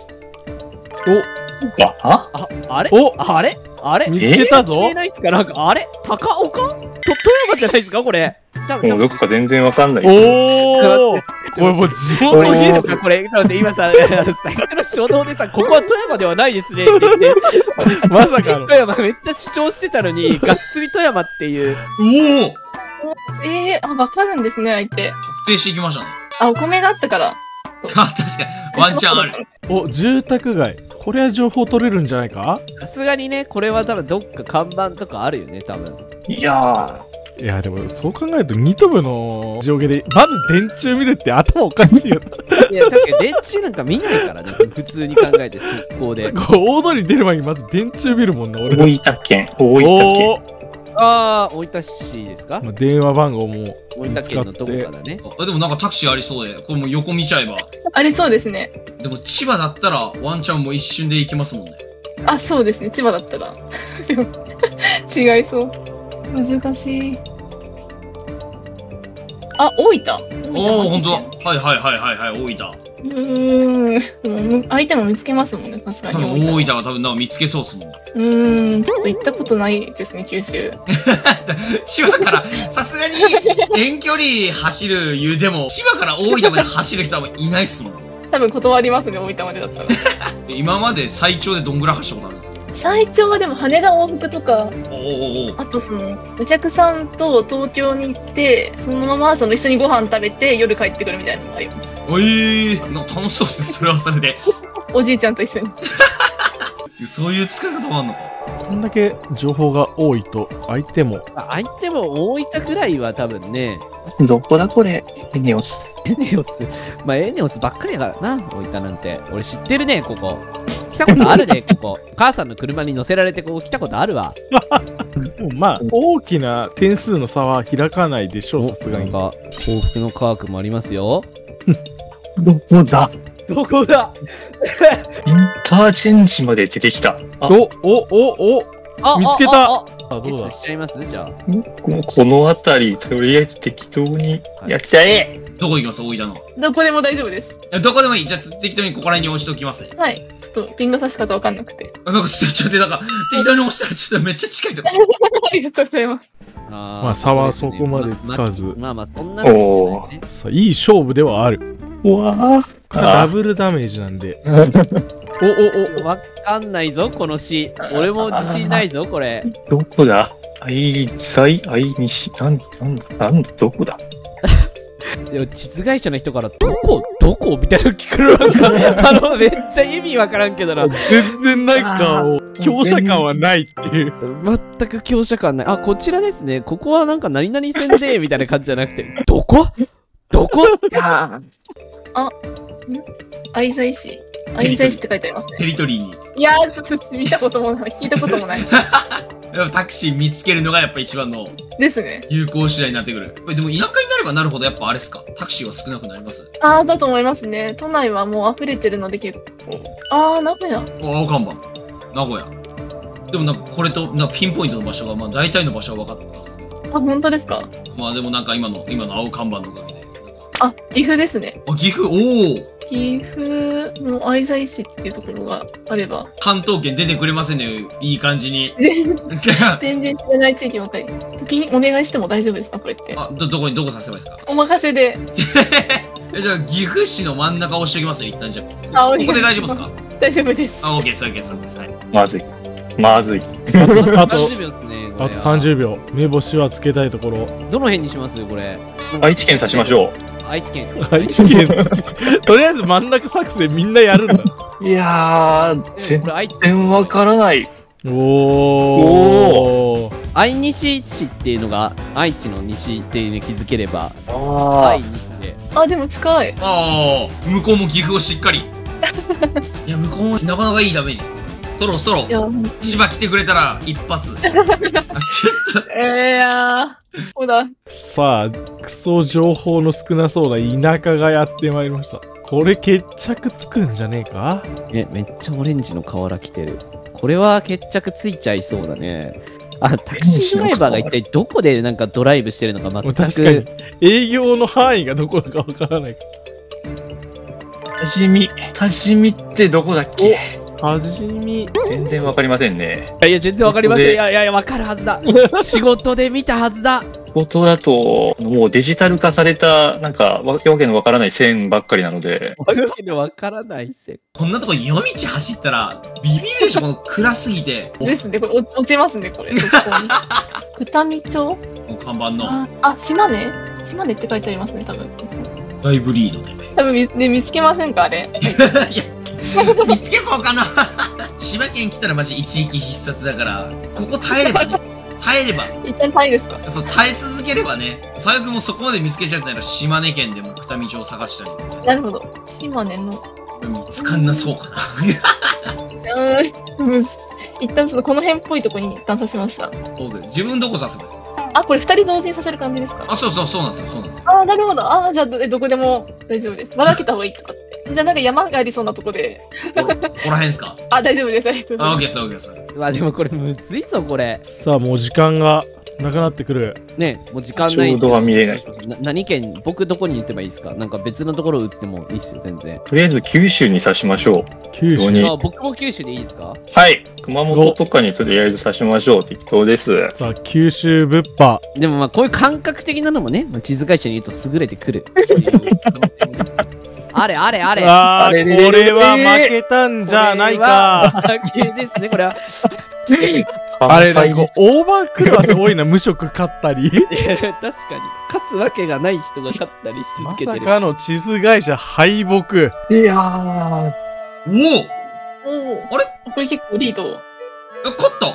そうか。ああ、あれおあれあれ見つけたぞ見えないっすか？なんか、あれ高岡と富山じゃないですか、これ。多分もうどこか全然わかんない。 おーこれもう地元いいゲスのかこれ、待って今さ、あの最初の初動でさ、ここは富山ではないですねって言って、 まさかの富山めっちゃ主張してたのに、がっつり富山っていう。 おおえー、あ、わかるんですね、相手。 特定していきましたね。 あ、お米があったから。 あ、確かに。ワンチャンある。 お、住宅街。これは情報取れるんじゃないか？ さすがにね、これは多分どっか看板とかあるよね、多分。 いやいや、でもそう考えると、ニトブの上下で、まず電柱見るって頭おかしいよな。 いや、確かに電柱なんか見ないからね、普通に考えて、速攻で。 こう大通り出る前にまず電柱見るもんな、 ー、 俺。 大分県、大分県。 おーああ、大分市ですか？ まあ、電話番号も大分県のどこかだね。 あ、でもなんかタクシーありそうで、これもう横見ちゃえば。 ありそうですね。 でも千葉だったらワンチャンもう一瞬で行けますもんね。 あ、そうですね。千葉だったら。でも違いそう。難しい。あ、大分。 おお、ほんとだ。はいはいはいはいはい、大分。 うーん。でも相手も見つけますもんね、確か多に。 分大分は多分なんか見つけそうっすもん。 うーん、ちょっと行ったことないですね、九州。 千葉からさすがに遠距離走る言うでも千葉から大分まで走る人はいないっすもん。 多分断りますね、大分までだったら。 今まで最長でどんぐらい走ったことあるんですか？ 最長はでも羽田往復とか、 おおおお。 あとその、お客さんと東京に行って、そのままその一緒にご飯食べて夜帰ってくるみたいなのがあります。 おえー、なんか楽しそうですね、それはそれで。 おじいちゃんと一緒に。 そういう使い方もあんのか。 こんだけ情報が多いと、相手も。 あ相手も大分くらいは多分ね、 どこだこれ、エネオス。 エネオス。まあ、エネオスばっかりやからな、大分なんて。俺知ってるね、ここ。来たことあるね、ここ。母さんの車に乗せられて、ここ来たことあるわ。 でもまあ、大きな点数の差は開かないでしょう、さすがに。 なんか、幸福の科学もありますよ。 どこだどこだインターチェンジまで出てきた。あ、 お、お、お、お、 あ見つけたああああ、どうだゲスしちゃいますじゃあ。 もうこの辺り、とりあえず適当にやっちゃえ。 どこ行きます大分の。 どこでも大丈夫です。 いやどこでもいい。じゃあ適当にここら辺に押しておきますね。 はい。ちょっとピンの刺し方わかんなくて。 あなんかちょっとなんか適当に押したらちょっとめっちゃ近いとこ。 ありがとうございます。 あまあ差はそこまでつかずまあまあ、そんなおー。 さあ、いい勝負ではある。 うわぁ。 これダブルダメージなんで。お、お、お、 わかんないぞ、この詩。俺も自信ないぞ、これ。 どこだ愛在、愛西、なん、なんだ、なんだ、どこだでも、実害者の人から、どこどこみたいなの聞くのなんか、あの、めっちゃ意味わからんけどな。 全然なんか、強者感はないっていう。 全く強者感ない。あ、こちらですね。ここはなんか何々線で、みたいな感じじゃなくて、どこどこいや愛西市。愛西市って書いてありますね。 テリトリーに。 いやー、ちょっと見たこともない。聞いたこともない。 やっぱタクシー見つけるのがやっぱ一番のですね。 有効手段になってくる。でも田舎になればなるほどやっぱあれっすかタクシーは少なくなりますああ、だと思いますね。都内はもう溢れてるので結構。ああ、名古屋。 お青看板。名古屋。でもなんかこれとなんかピンポイントの場所がまあ大体の場所は分かったんですけど。 あ、本当ですか？ まあでもなんか今の今の青看板のおかげで。 あ、岐阜ですね。 あ、岐阜おお岐阜の愛西市っていうところがあれば。 関東圏出てくれませんね。いい感じに。 全然知らない地域ばっかり。時にお願いしても大丈夫ですかこれって。 あ、ど、どこに、どこさせばいいですかお任せで。 えじゃあ、岐阜市の真ん中押しておきますね、一旦じゃあ。 あ、 ここで大丈夫ですか大丈夫です。 あ、オッケーです、オッケーです、オッケーです。はい。 まずい。まずい。 あと、 さんじゅうびょうですね。これあとさんじゅうびょう。目星はつけたいところ。 どの辺にしますこれ。 愛知県指しましょ愛知県。 愛知県好きすとりあえず真ん中作戦みんなやるんだ。 う。いやー、 こ全れ愛知然わからない。 おお。 愛西市っていうのが愛知の西っていうのに気づければあ愛西であ、でも近い。 ああ、向こうも岐阜をしっかり。いや、向こうもなかなかいいダメージですね。そろそろい、や、 千葉来てくれたら一発。あちょっと。 えー、やー。そうだ。 さあ、クソ情報の少なそうな田舎がやってまいりました。これ決着つくんじゃねえか？ えめっちゃオレンジの瓦着てる。これは決着ついちゃいそうだね。あ、タクシードライバーが一体どこでなんかドライブしてるのか全確かくに営業の範囲がどこだかわからない。 多治見。多治見ってどこだっけ？ 味見。 全然わかりませんね。 いや、全然わかりません。いここでやいやいや、わかるはずだ。仕事で見たはずだ。 仕事だと、もうデジタル化された、なんか、わわけのわからない線ばっかりなので、 わけのわからないせ。 こんなとこ夜道走ったらビビるでしょ、この暗すぎて。 ですね、これ落落ちますね、これ。そこに。二見町もう看板のあ、あ、島根島根って書いてありますね、多分。 だいぶリードで。 多分見つ、ね、見つけませんか、あれ。 いや、見つけそうかな。千葉県来たらマジ一撃必殺だから、ここ耐えればね。耐えれば。 一旦タイですか。 そう、耐え続ければね。最悪もうそこまで見つけちゃったら島根県でも二見町を探したりとか。 なるほど。島根の。 見つかんなそうかな。 うーん、むず一旦そのこの辺っぽいとこに一旦刺しました。 そうです。自分どこ刺すの？ あ、これ二人同時にさせる感じですか。 あ、そうそう、そうなんですよ、そうなんですよ。 あー、なるほど。あー、じゃあどどこでも大丈夫です。ばらけた方がいいとかって。じゃあなんか山がありそうなとこで。 ここら辺ですか？ あ、大丈夫です。ありがとうござあ、 いまオッケーです、オッケーです。 うわ、でもこれむずいぞ、これ。 さあ、もう時間がなくなってくる。 ね、もう時間ないっすよ。 ちょうどは見れない。 な何県、僕どこに行ってばいいですか？なんか別のところ打ってもいいっすよ、全然。 とりあえず九州に刺しましょう。 九州。 どうにあ、僕も九州でいいですか？ はい。熊本とかにとりあえず刺しましょう。適当です。 さあ、九州物販。 でもまあこういう感覚的なのもね、まあ地図会社に言うと優れてくるっていう可能性もね。あれあれあれ。 ああ、こあれれれれれは負けたんじゃないか。 これは負けですね、これは。 あれ、なんかオーバークルはすごいな、無職勝ったり。 いや確かに。勝つわけがない人が勝ったりしま続けてる。 さかの地図会社敗北。 いやー。 おお、 す。おお。 あれこれ結構リード。 え、勝った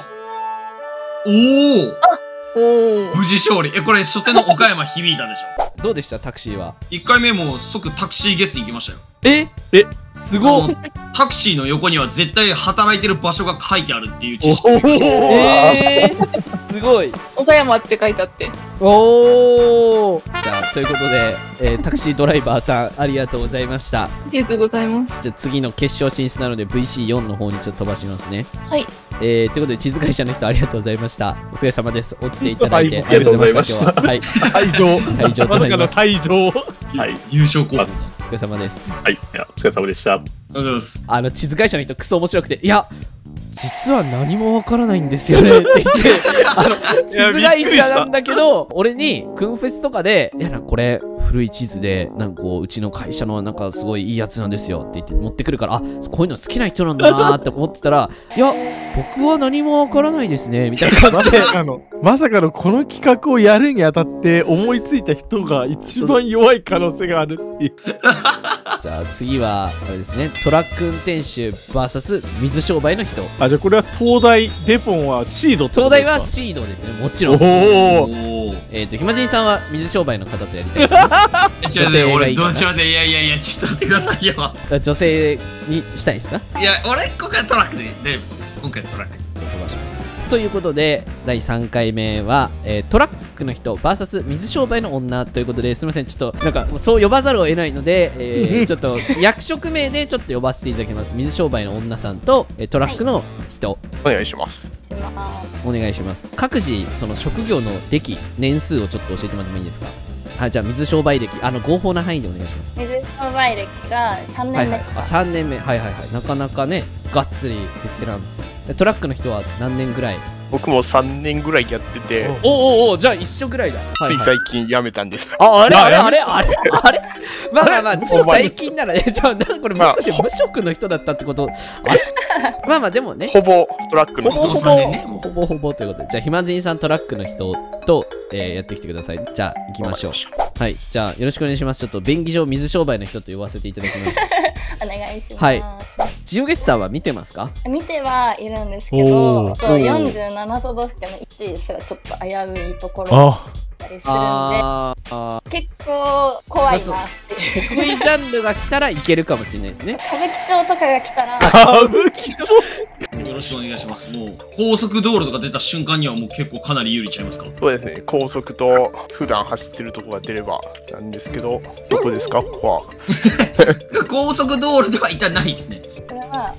おお、 おお。 無事勝利。え、これ初手の岡山響いたでしょ。 どうでしたタクシーは？ 一回目もう即タクシーゲスに行きましたよ。 ええすごい。 あのタクシーの横には絶対働いてる場所が書いてあるっていう知識。 えー、すごい。 岡山って書いてあって。 おお。じゃあということで、えータクシードライバーさんありがとうございました。 ありがとうございます。 じゃあ次の決勝進出なので ブイシーフォー の方にちょっと飛ばしますね。 はい。 えー、ということで地図会社の人ありがとうございました。お疲れ様です。落ちていただいてはいありがとうございました今日ははい。 退場。 退場とまさかのなります。 退場。 はい。 優勝候補だ。 お疲れ様です。 はい。いや、お疲れ様でした。 ありがとうございます。 あの地図会社の人クソ面白くて、いや実は何もわからないんですよねって言ってあの地図会社なんだけど俺にクンフェスとかで「いやなんかこれ古い地図でなんかこううちの会社のなんかすごいいいやつなんですよ」って言って持ってくるから、あこういうの好きな人なんだなーって思ってたら「いや僕は何もわからないですね」みたいな感まじでさかの、まさかのこの企画をやるにあたって思いついた人が一番弱い可能性があるっていう。 じゃあ次はあれですね、トラック運転手 ブイエス 水商売の人。 あ、じゃあこれは東大、デポンはシードってこと東大はですか？ シードですね、もちろん。 おお。 おお。 えっと、ひまじんさんは水商売の方とやりたい。 え、ちょっと待って、 女性がい俺、 いかなどっちまで、いやいやいや、ちょっと待ってくださいよ。 女性にしたいですか？ いや、俺、今回トラックで大丈夫です。今回トラック。 ちょっと飛ばします。ということでだいさんかいめは、えートラックの人 ブイエス 水商売の女ということで、すみません、ちょっとなんかそう呼ばざるを得ないので、えーちょっと役職名でちょっと呼ばせていただきます。水商売の女さんと、えートラックの人、 お願いします。 お願いします。各自その職業の歴年数をちょっと教えてもらってもいいですか？はい、じゃあ水商売歴、あの合法な範囲でお願いします。 水商売歴がさんねんめはいはい、あさんねんめ、はいはいはい、なかなかねがっつりベテランです。トラックの人は何年ぐらい？ 僕もさんねんぐらいやってて、 おおおお、じゃあ一緒ぐらいだ。 つい最近辞めたんです。 あ、あれまああれあれあれあれまあまあまあ、 お前最近ならね、じゃあ、なんかこれもしかして無職の人だったってことあれまあまあ、でもね、 ほぼトラックのほぼほさんねんねぼ、ほぼほぼということで、じゃあ、ひまじんさんトラックの人と、えーやってきてください。じゃあ、行きましょう。はい、じゃあ、よろしくお願いします。ちょっと、便宜上、水商売の人と呼ばせていただきます。 お願いします。 はいジオゲッサーは見てますか？ 見てはいるんですけおど、 ーそうよんじゅうなな都道府県のいちいすらちょっと危ういところだあ、 ったりするんで、 あーあ結構怖いなっていう。 ー、得意ジャンルが来たらいけるかもしれないですね。 歌舞伎町とかが来たら、 歌舞伎町。 よろしくお願いします。もう、高速道路とか出た瞬間にはもう結構かなり有利ちゃいますか？ そうですね、高速と普段走ってるとこが出ればなんですけど、どこですか、ここは。 高速道路では一旦ないですね。 これは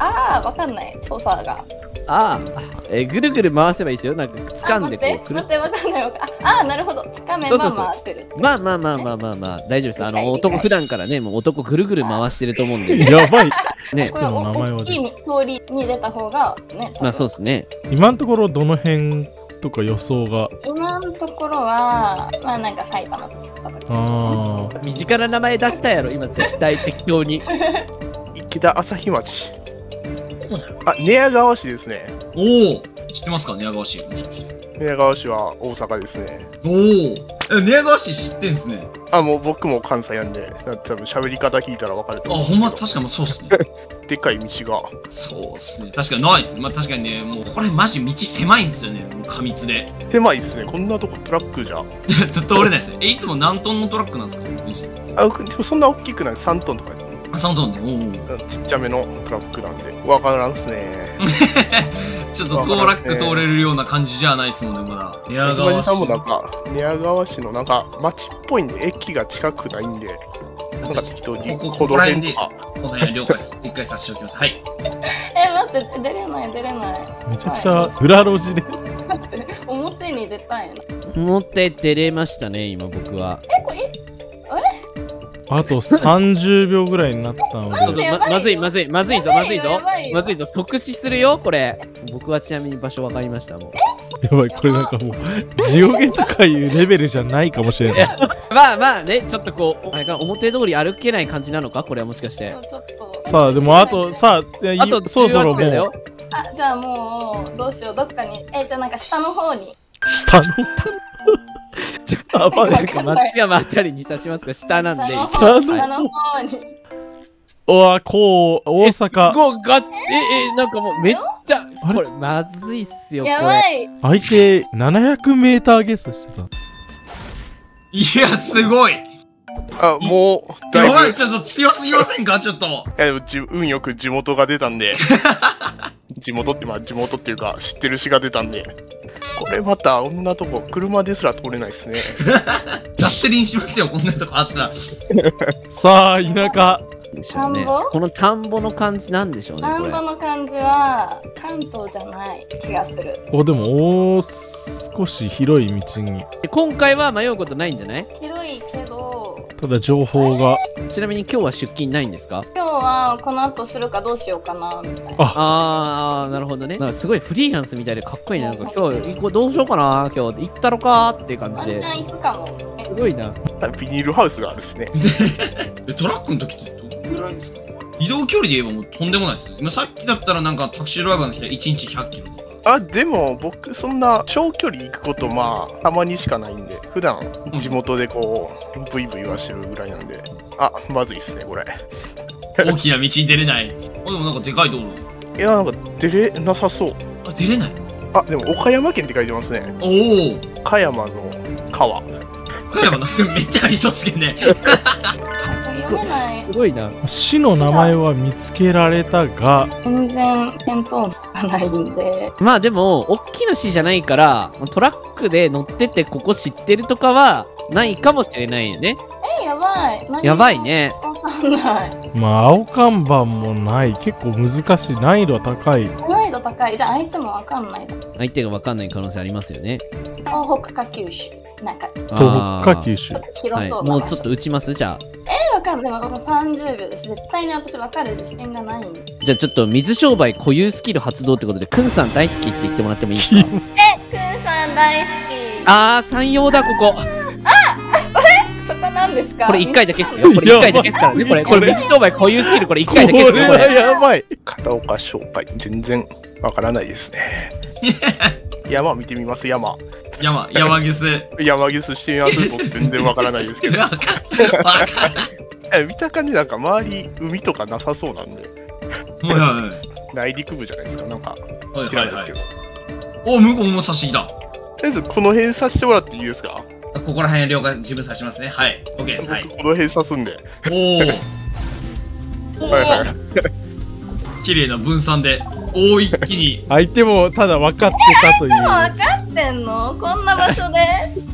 ああ、わかんない。操作が。 ああ、えぐるぐる回せばいいですよ。なんか掴んでこうくる。 待って、わかんないわかんない。ああ、なるほど。掴めば回ってる。 まあまあまあまあまあまあ、大丈夫です。あの、男普段からね、もう男ぐるぐる回してると思うんで。 やばい。 ね。 これ大きい通りに出た方がね。 まあそうですね。 今のところどの辺とか予想が。 今のところは、まあなんか埼玉とか。 ああ。身近な名前出したやろ、今絶対適当に。 池田朝日町。あ、寝屋川市ですね。 おお、知ってますか、寝屋川市。もしかして。 寝屋川市は大阪ですね。 おお、寝屋川市知ってんすね。 あ、もう僕も関西なんで、多分喋り方聞いたら分かるとあ、 思う。 ほんま、確かにそうっすね。 でっかい道が。 そうっすね。確かにないっすね。まあ確かにね、もうこれマジ道狭いんですよね。もう過密で。 狭いっすね。こんなとこトラックじゃ。 通れないですね。え、いつも何トンのトラックなんですか？ あ、でもそんな大きくない。さんトンとか。 あ、さんトンね。おお。 ちっちゃめのトラックなんで。分からんっすね。 ちょっとトラック通れるような感じじゃないっすもんね、まだ。寝屋川市。 さんもなんか、寝屋川市のなんか町っぽいんで、駅が近くないんで、なんか適当にここ、 こここらの辺とか。 辺で、この辺了解です。一回させておきます。はい。 え、待って、出れない、出れない。 あ。めちゃくちゃ裏路地で。 表に出たいな。 持って出れましたね、今僕は。 え、これ、あれあとさんじゅうびょうぐらいになったのそうで。 そう、ままずいまずいまずいぞまずいぞやばいよまずいぞ即死するよこれ。僕はちなみに場所分かりましたもん。 やばい、これなんかもう、地獄とかいうレベルじゃないかもしれない。 まあまあね、ちょっとこう、あれか表通り歩けない感じなのかこれはもしかして。 ちょっと。 さあ、でもあと、さあ、いやあとそろそろもじゅうはちびょうだよう、。 あ、じゃあもう、どうしよう、どっかに。え、じゃあなんか下の方に。 下の。 あ、まあ、なんかわかんない松山あたりに刺しますか下なんで。 下の方はい下の方に。 おわ、こう、大阪。 ごがえ、え、なんかもうめっちゃ、 あれこれまずいっすよ、こやれ。 ばい。 相手ななひゃくメーターゲスしてた。 いや、すごい。 あ、もう、だいぶ。 やばい、 いちょっと強すぎませんかちょっと。 や、でもじ運よく地元が出たんで。地元ってまあ地元っていうか知ってる詩が出たんで、これまたこんなとこ車ですら通れないですね。 脱輪しますよこんなとこ走ら。 さあ、田舎。 でしょうね田んぼこの田んぼの感じなんでしょうね、 田んこれ。 ぼの感じは関東じゃない気がする。 お、でも、お少し広い道に。 今回は迷うことないんじゃない？ 広いけど、 ただ情報が。 ちなみに今日は出勤ないんですか？ 今日はこの後するかどうしようかなみたいな。 あー、なるほどね。なんかすごいフリーランスみたいでかっこいいね。なんか今日行こうどうしようかな今日行ったろかーっていう感じでワンチ。ャン行くかも。 すごいな。 ビニールハウスがあるっすね。 えトラックの時ってどのぐらいですか？移動距離で言えばもうとんでもないですよ。今さっきだったらなんかタクシードライバーの人はいちにちひゃっキロとか。 あ、でも僕そんな長距離行くことまあたまにしかないんで、普段地元でこうブイブイはしてるぐらいなんで、あ、まずいっすねこれ。 大きな道に出れない。あ、でもなんかでかい道路。 いや、なんか出れなさそう。 あ、出れない。 あ、でも岡山県って書いてますね。 おお。 岡山の川。 岡山のめっちゃありそうっすけどね。 読めない。 すごいな。 市の名前は見つけられたが、 全然見当がないんで。 まあでも、大きな市じゃないから、トラックで乗っててここ知ってるとかはないかもしれないよね。 え、やばい。何やばいね。 わかんない。 まあ、青看板もない。結構難しい。難易度は高い。 難易度高い。じゃあ相手もわかんない。 相手が分かんない可能性ありますよね。 東北か九州。なんか東北か九州。 はい、 広そうだな。 もうちょっと打ちますじゃあ。 え、わかる。でももうさんじゅうびょうです。絶対に私わかる自信がないんで。 じゃあちょっと水商売固有スキル発動ってことで、くんさん大好きって言ってもらってもいいですか？ え、くんさん大好き。 あー、山陽だ、ここ。 そこなんですか？ これいっかいだけっすよ。これいっかいだけっすからね。これ、これ水商売固有スキルこれいっかいだけっすよ。ここれはれ。 やばい。 片岡商会、全然わからないですね。山見てみます、山。 山、山ギス。 山ギスしてみます。僕全然わからないですけど。 わかんわかんえ見た感じなんか周り海とかなさそうなんで、 はいはい内陸部じゃないですか、なんかはい。 知らないですけど。 お、向こうも差し引いた。 とりあえずこの辺させてもらっていいですか？ ここら辺了解、自分差しますね。はい。OK です。はい。 僕この辺さすんで。 おお。おはいはい。 お。綺麗な分散で、おお一気に。 相手もただ分かってたという。 分かってんの？こんな場所で？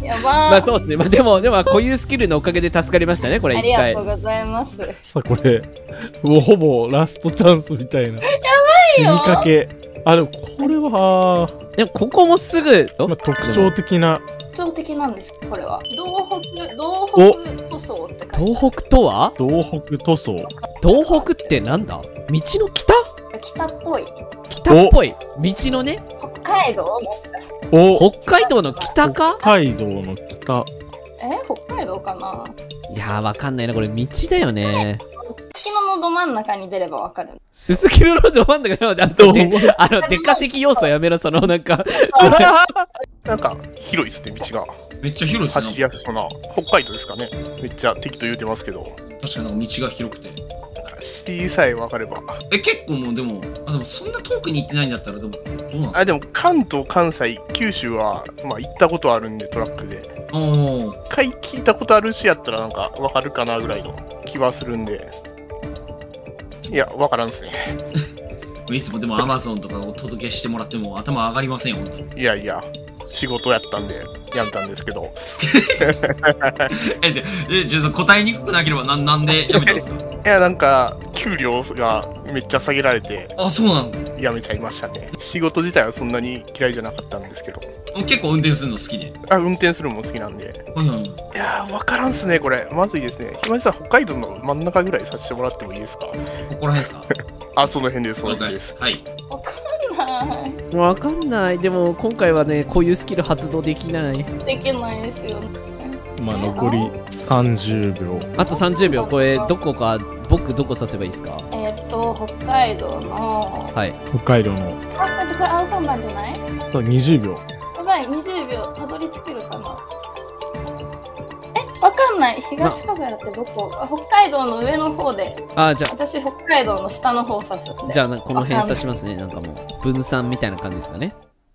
やばー。 まあそうっすね。まあでも、でも、こういうスキルのおかげで助かりましたね、これあ一回。 りがとうございます。 さあこれ、もうほぼラストチャンスみたいな。やばいよ死にかけ。あ、でもこれは、 でも、ここもすぐ、 まあ、特徴的な。 特徴的なんです、これは。道北、道北塗装って書いて東北とは道北塗装。 東北ってなんだ？道の北？ ある。北っぽい。 北っぽい。道のね。 北海道もしかして。 お北海道の北か？ 北海道の北。 え北海道かないやー、わかんないな。これ道だよね。 月野のど真ん中に出ればわかる。 すすきののど真ん中じゃなくて、あのであの、デカ石要素やめろ、その、なんか。 なんか広いですね、道が。 めっちゃ広いっす走りね。 やすそうな。北海道ですかね。めっちゃ適当言うてますけど。 確かになんか道が広くて。 小さえ分かれば。 え、結構もうでも、あ、でもそんな遠くに行ってないんだったら、でも、どうなんですか？ あ、でも関東、関西、九州は、まあ行ったことあるんで、トラックで。 おー。 一回聞いたことあるしやったらなんか分かるかなぐらいの気はするんで。いや、分からんですね。 いつもでも Amazon とかお届けしてもらっても頭上がりませんよ、本当に。 いやいや、仕事やったんで、やめたんですけど。 え、で、え、ちょっと答えにくくなければな、なんでやめたんですか？ いや、なんか、給料がめっちゃ下げられて、 あ、そうなんですか。 やめちゃいましたね。仕事自体はそんなに嫌いじゃなかったんですけど。 もう結構運転するの好きで。 あ、運転するのも好きなんで。 はいはい。 いやー、分からんっすね、これ。まずいですね。ひまりさん、北海道の真ん中ぐらいさせてもらってもいいですか？ ここら辺ですか？ あ、その辺です、その了解で辺ですす。。 はい。 わかんない。 わかんない。でも、今回はね、こういうスキル発動できない。 できないですよね。 まあ残りさんじゅうびょう。 あとさんじゅうびょう。これ、どこか、僕どこさせばいいですか？ えーっと、北海道の。 はい。 北海道の。 あ、待って、これ青看板じゃない？ あとにじゅうびょう。 やばい、にじゅうびょう、たどり着けるかな。え、わかんない。東かぐやってどこ？あ、北海道の上の方で。 あ、じゃあ、 私、北海道の下の方指すんで。 じゃあ、この辺刺しますね。なんかもう、分散みたいな感じですかね。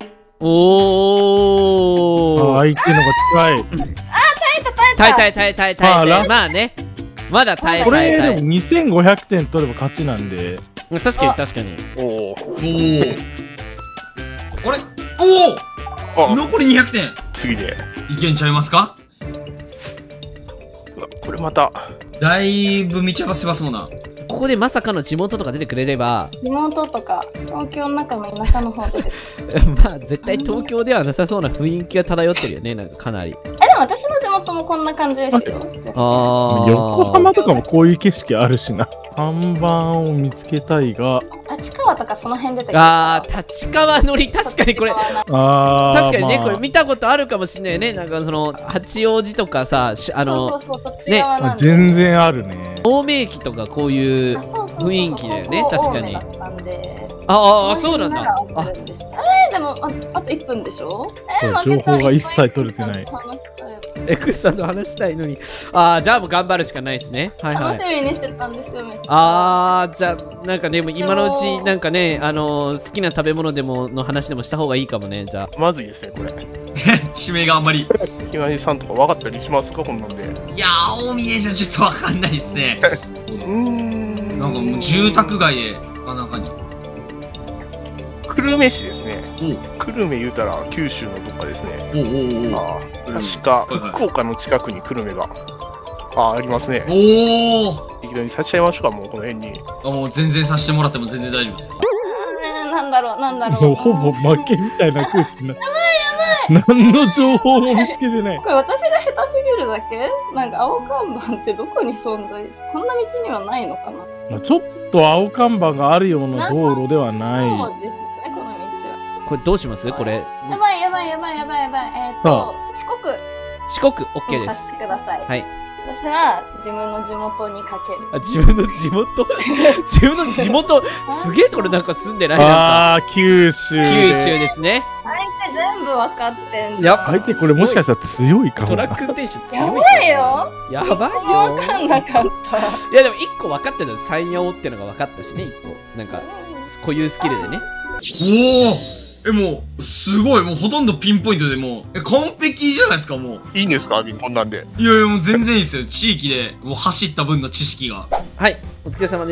おー。 あ、相手のが近い。 耐え耐え耐え耐え耐えまあラスまあね。まだ耐えこれでも耐え耐にせんごひゃくてん取れば勝ちなんで。 え。確かに確かに。 おー。 おー。あれおおあ、 残りにひゃくてん次で。 いけんちゃいますか？ うわこれまた。 だいぶ道幅狭そうな。 ここでまさかの地元とか出てくれれば、 地元とか、東京の中の田舎の方で。 まあ絶対東京ではなさそうな雰囲気が漂ってるよね、なんかかなり。 え、でも私の地元もこんな感じですよ。 あー。 横浜とかもこういう景色あるしな。看板を見つけたいが。 立川とかその辺出てくる。 あー、立川乗り、確かにこれ、 あー確かにね、 まあこれ見たことあるかもしんないよね。なんかその、八王子とかさ、しあの、 そうそうそう、そっち側まあなんで。 全然あるね。 青梅駅とかこういうあ、そうそうそう雰囲気だよね、 ここ確かに。 青梅だったんでああ、そうなんだ。あ、 あ、えー、でもあ、あといっぷんでしょ？えー、 そう負けた情報が一切取れてない話したよ X さんと話したいのに。ああ、じゃあもう頑張るしかないですね。はいはい楽し。みにしてたんですよ、めっちゃ。 あー、じゃあ、なんかね、もう今のうち、なんかね、あのー、好きな食べ物でもの話でもした方がいいかもね、じゃあ。 まずいですね、これ。 地名があんまり。 ひまりさんとか分かったりしますか、こんなんで。 いやー、青峰じゃちょっとわかんないですね。 うーん。 なんかもう住宅街で、真ん中に。 久留米市ですね。 お久留米言うたら九州のどっかですね。 おおおおああ、確かはいはい福岡の近くに久留米が。ああ、ありますね。 おお適当にさせちゃいましょうか、もうこの辺に。 あ、もう全然させてもらっても全然大丈夫ですよ。 えーなんだろう、なんだろう。 もうほぼ負けみたいな空気になって。何の情報も見つけてない。 これ私が下手すぎるだけ？なんか青看板ってどこに存在する？こんな道にはないのかな？ まあちょっと青看板があるような道路ではそうない。 ですね、この道は。 これどうしますこれ。 やばいやばいやばいやばいやばい。えー、っと、四国四国、OK ですにさせ。てください。 はい。 私は自分の地元にかける。 あ、自分の地元自分の地元すげえところなんか住んでないなんか。 ああ、九州で。 九州ですね。 相手全部わかってんだ。 やっぱ相手これもしかしたら強いかもトな。 ラック運転手強いやかもばいよ。 やばいもわかんなかった。 よ。いやでも一個分かったじゃん。山陽ってのが分かったしね、一個。なんか、固有スキルでね。 おおえ、もう、すごい、もうほとんどピンポイントでもう、え、完璧じゃないですか、もう。 いいんですか、こんなんで。 いやいや、もう全然いいですよ。地域でもう走った分の知識が。 はい、お疲れ様でした。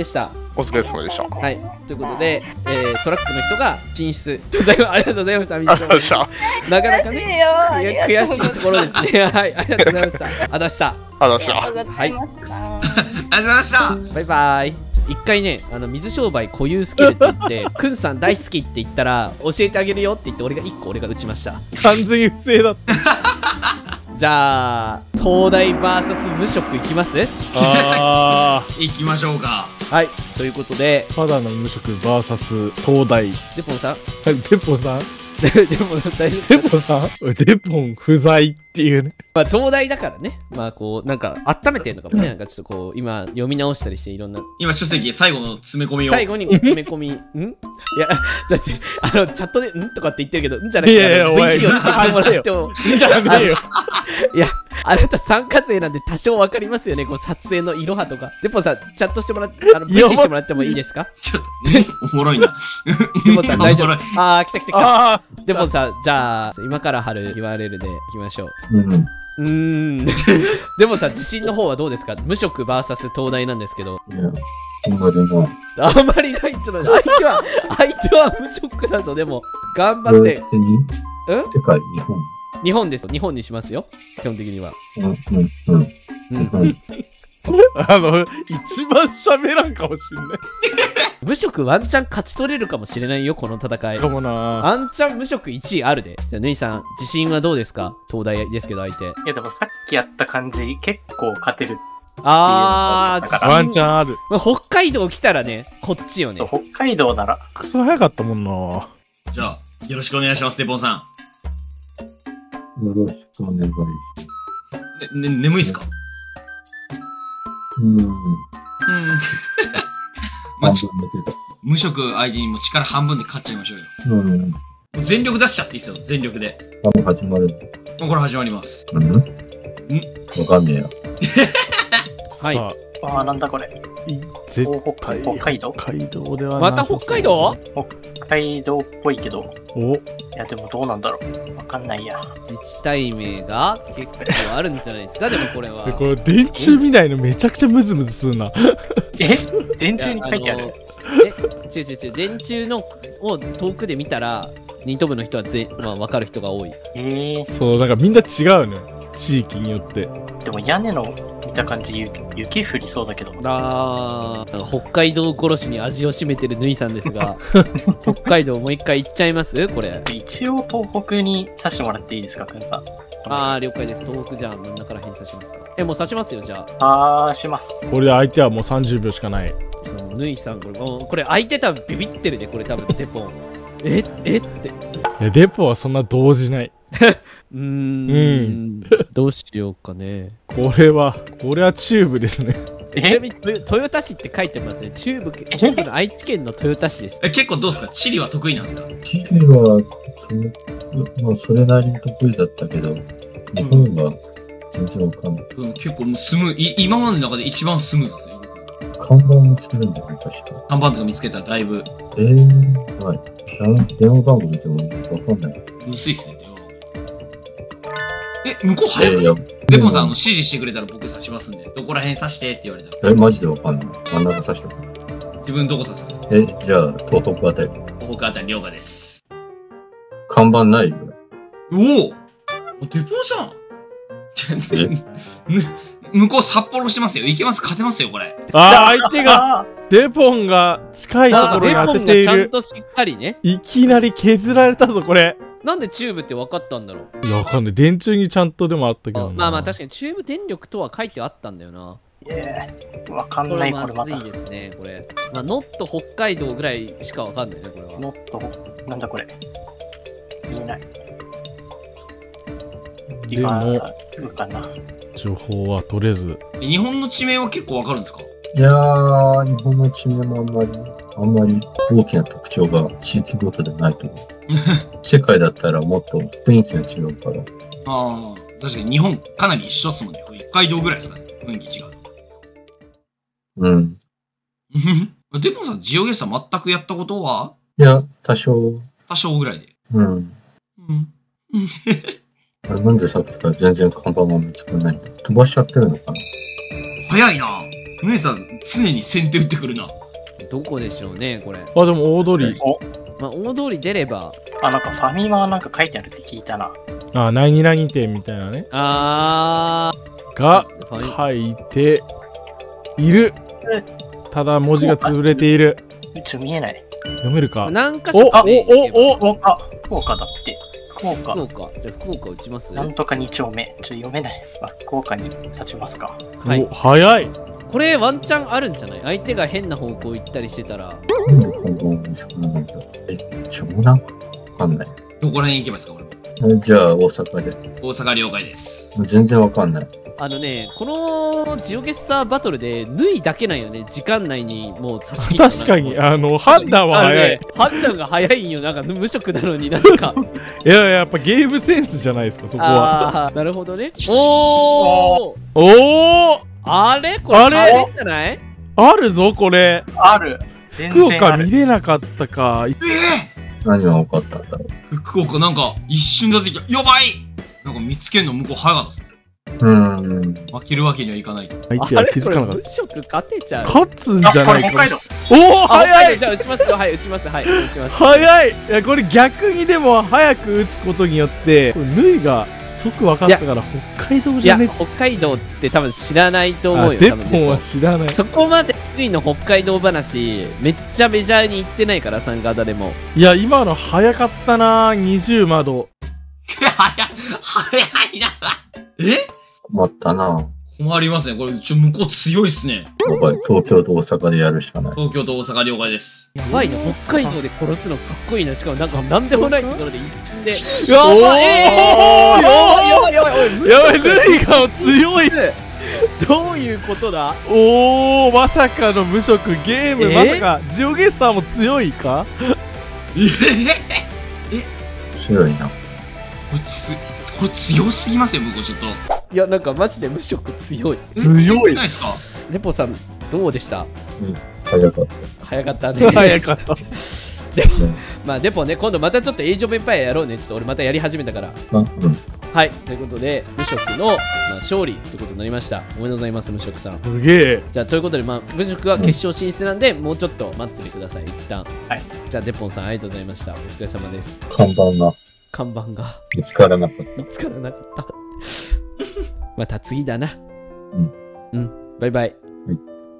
お疲れ様でした。 はい。ということで、えー、トラックの人が進出。ありがとうございました。ありがとうございました。なかなかね、いや悔しいところですね。はい。ありがとうございました。あざした。 あざした。 ありがとうございました。 ありがとうございました。 バイバイ。一回ね、あの水商売固有スキルって言って、くんさん大好きって言ったら、教えてあげるよって言って、俺が一個俺が打ちました。 完全に不正だった。 じゃあ、東大 ブイエス 無職いきます？ ああ。 行きましょうか。 はい。ということで、 ただの無職 ブイエス 東大。 デポンさんデポさんデポン大丈夫デポさんデポン不在っていうね。 まあ、東大だからね。まあ、こう、なんか、温めてんのかもね。なんか、ちょっとこう、今、読み直したりして、いろんな。 今、書籍、最後の詰め込みを。 最後に詰め込み、んいや、だって、あの、チャットで、んとかって言ってるけど、んじゃなくて、 いやいやブイシー をつけてもらっても。 ダメよ。 いや、あなた参加税なんで多少わかりますよね。こう、撮影のいろはとか。デポさん、チャットしてもらって、あの、ブイシー してもらってもいいですか？ ちょっと、ね、おもろいな。 デポさん、大丈夫。 おもろいあー、来た来た来た。デポさん、じゃあ、今から貼る ユーアールエル でいきましょう。 うん。 うーん。でもさ、自信の方はどうですか？無職 ブイエス 東大なんですけど。 いや、あんまりない。 あんまりない。ちょっと相手は、相手は無職だぞ。でも、頑張って。 手にうん世界、日本。 日本です。日本にしますよ。基本的には。 うん、うん、うん。 うん。 うんあの、一番喋らんかもしんない。 無職ワンチャン勝ち取れるかもしれないよ、この戦い。 かもな。 ワンチャン無職いちいあるで。じゃあ、ぬいさん、自信はどうですか？東大ですけど、相手。 いやでもさっきやった感じ、結構勝てる。 あー、 っていうのがあったからワンチャンある。 まあ北海道来たらね、こっちよね。 北海道なら。 クソ早かったもんな。 じゃあ、よろしくお願いします、デポンさよろしくお願いします。 ん。ね、ね、眠いっすか？ うん。 うん。まあ、ち半分寝て無職相手にも力半分で勝っちゃいましょうよ。 た。うん。 もう全力出しちゃっていいっすよ、全力で。 あ、もう始まる。 もうこれ始まります。 うんんわかんねえよ。 はいさああ、なんだこれ。 あ、い絶北対北海道北海道ではまた北海道？ 北海道っぽいけど。 お、 いやでもどうなんだろう。わかんないや。 自治体名が結構あるんじゃないですか？でもこれは。 でこれ電柱見ないのめちゃくちゃムズムズするな。 え電柱に書いてある？ え、違う違う違う、電柱のを遠くで見たら、ニート部の人はぜ、まあ、分かる人が多い。 ええそう、なんかみんな違うのよ。地域によって。 でも屋根の見た感じ、雪雪降りそうだけど。 あー、なんか北海道殺しに味を占めてるぬいさんですが、北海道もう一回行っちゃいますこれ。 一応東北に刺してもらっていいですか、くんさん。 あー、了解です。東北じゃあ真ん中から偏差しますか。え、もう刺しますよ、じゃあ。 あー、します。 これで相手はもうさんじゅうびょうしかない。 ぬいさん、これ、もうこれ相手多分ビビってるで、これ多分、テポン。え、えって。 いや、デポはそんな動じない。 うーん。どうしようかね。 これは、これはチューブですね。 ちなみにトヨ豊田市って書いてますね。中部、中部の愛知県の豊田市です。 え、結構どうですか？地理は得意なんですか？ 地理は、とまあ、それなりに得意だったけど、日本は全然わかんない。 うん、結構もうスムーい今までの中で一番スムーズですよ。 看板も作るんだよね、確か。 看板とか見つけたらだいぶえー、はい。だ電話番号見てもわかんない。 薄いっすね。え、向こうえ早くー、いや、 デポンさん、あの、指示してくれたら僕刺しますんで、どこら辺刺してって言われたら。 え、マジでわかんない。真ん中刺しとく。 自分どこ刺すんですか？ え、じゃあ、東北あたり。 東北あたり、了解です。 看板ないよ。 おおデポンさんちょえぬ向こう札幌してますよ。いけます、勝てますよ、これ。 ああ、相手が、デポンが近いところに当てていデポンがちゃんる。 としっかりね。 いきなり削られたぞ、これ。 なんでチューブって分かったんだろう。 いや、わかんない。電柱にちゃんとでもあったけどな。 まあまあ確かにチューブ電力とは書いてあったんだよな。 えー、わかんこれない、これまた。 まずいですね、これ。まあ、ノット北海道ぐらいしかわかんないね、これは。 もっと、なんだこれ。見えない。 でも、 うかな。 情報は取れず。 日本の地名は結構わかるんですか？ いやー、日本の地名もあんまり、あんまり大きな特徴が地域ごとでないと思う。世界だったらもっと雰囲気が違うから。 ああ、確かに日本かなり一緒っすもんね。北海道ぐらいですかね。雰囲気違う。 うん。 デポンさん、ジオゲッサー全くやったことはいや、多少。 多少ぐらいで。 うん。 うん。 あれなんでさっきから全然看板も見つからないの？飛ばしちゃってるのかな？ 早いな。姉さん、常に先手打ってくるな。 どこでしょうね、これ。 あ、でも大通り。 まあ、大通り出れば。 あ、なんかファミマなんか書いてあるって聞いたな。 あ、何々店みたいなね。 あー。が書いている。ただ文字が潰れている。 ちょ、見えない。 読めるか。 何か所かね。お、お、お、 あ、福岡だって。福岡。 福岡。じゃあ福岡打ちます？ なんとかに丁目。ちょっと読めない。あ、福岡に立ちますか。 はい。 早い。 これワンチャンあるんじゃない？相手が変な方向行ったりしてたら。 変な方向にしかないんだ。え、湘南？わかんない。 どこら辺行けますか、これ。 じゃあ、大阪で。 大阪了解です。 全然わかんない。 あのね、このジオゲッサーバトルで、縫いだけなんよね、時間内にもう差し切った。 確かに、あの、判断は早い。 ね、判断が早いんよ、なんか無職なのになぜか。 いや、やっぱゲームセンスじゃないですか、そこは。 ああ、なるほどね。おーおーあれこれ、あれじゃないあるぞ、これ。 ある。 福岡見れなかったか。 ええ何が分かったんだろう。福岡なんか一瞬だってやばいなんか見つけんの向こう早かったっすね。 うーん。 負けるわけにはいかないと。 相手は気づかなかった。 無職勝てちゃう。 勝つんじゃないか。 北海道。 おお早い。 じゃあ打ちますよ。はい打ちます。はい打ちます。 早い。いやこれ逆にでも早く打つことによって縫いが即分かったから北海道じゃね。 いや北海道って多分知らないと思うよ。 デポンは知らない。 そこまで縫いの北海道話めっちゃメジャーに行ってないから参加誰も。 いや今の早かったな。にじゅう窓。 早い早いな。え困ったな。 困りますね。これ、ちょ、向こう強いっすね。 やばい、東京と大阪でやるしかない。 東京と大阪了解です。 やばいな、北海道で殺すのかっこいいな。しかもなんかなんでもないところで一瞬で。 やばいやばいやばいやばいおいやばい、ルイが強い。 どういうことだ。 おおまさかの無職ゲーム、まさかジオゲッサーも強いか。 えええ強いな。 これつこれ強すぎますよ、向こうちょっと。 いや、なんかマジで無職強い。 強い。 ないですか。 デポさん、どうでした？ うん、早かった。 早かったね。 早かった。 でも、まあデポね、今度またちょっとエイジオブエンパイアやろうね。ちょっと俺またやり始めたから。 あ、うん。 はい、ということで、無職の、まあ、勝利ということになりました。おめでとうございます、無職さん。 すげえ。 じゃあ、ということで、まあ、無職は決勝進出なんで、もうちょっと待っててください、一旦。 はい。 じゃあ、デポンさん、ありがとうございました。お疲れ様です。 看板が。 看板が。 見つからなかった。 見つからなかった。また次だな。 うん。 うん。バイバイ。 はい。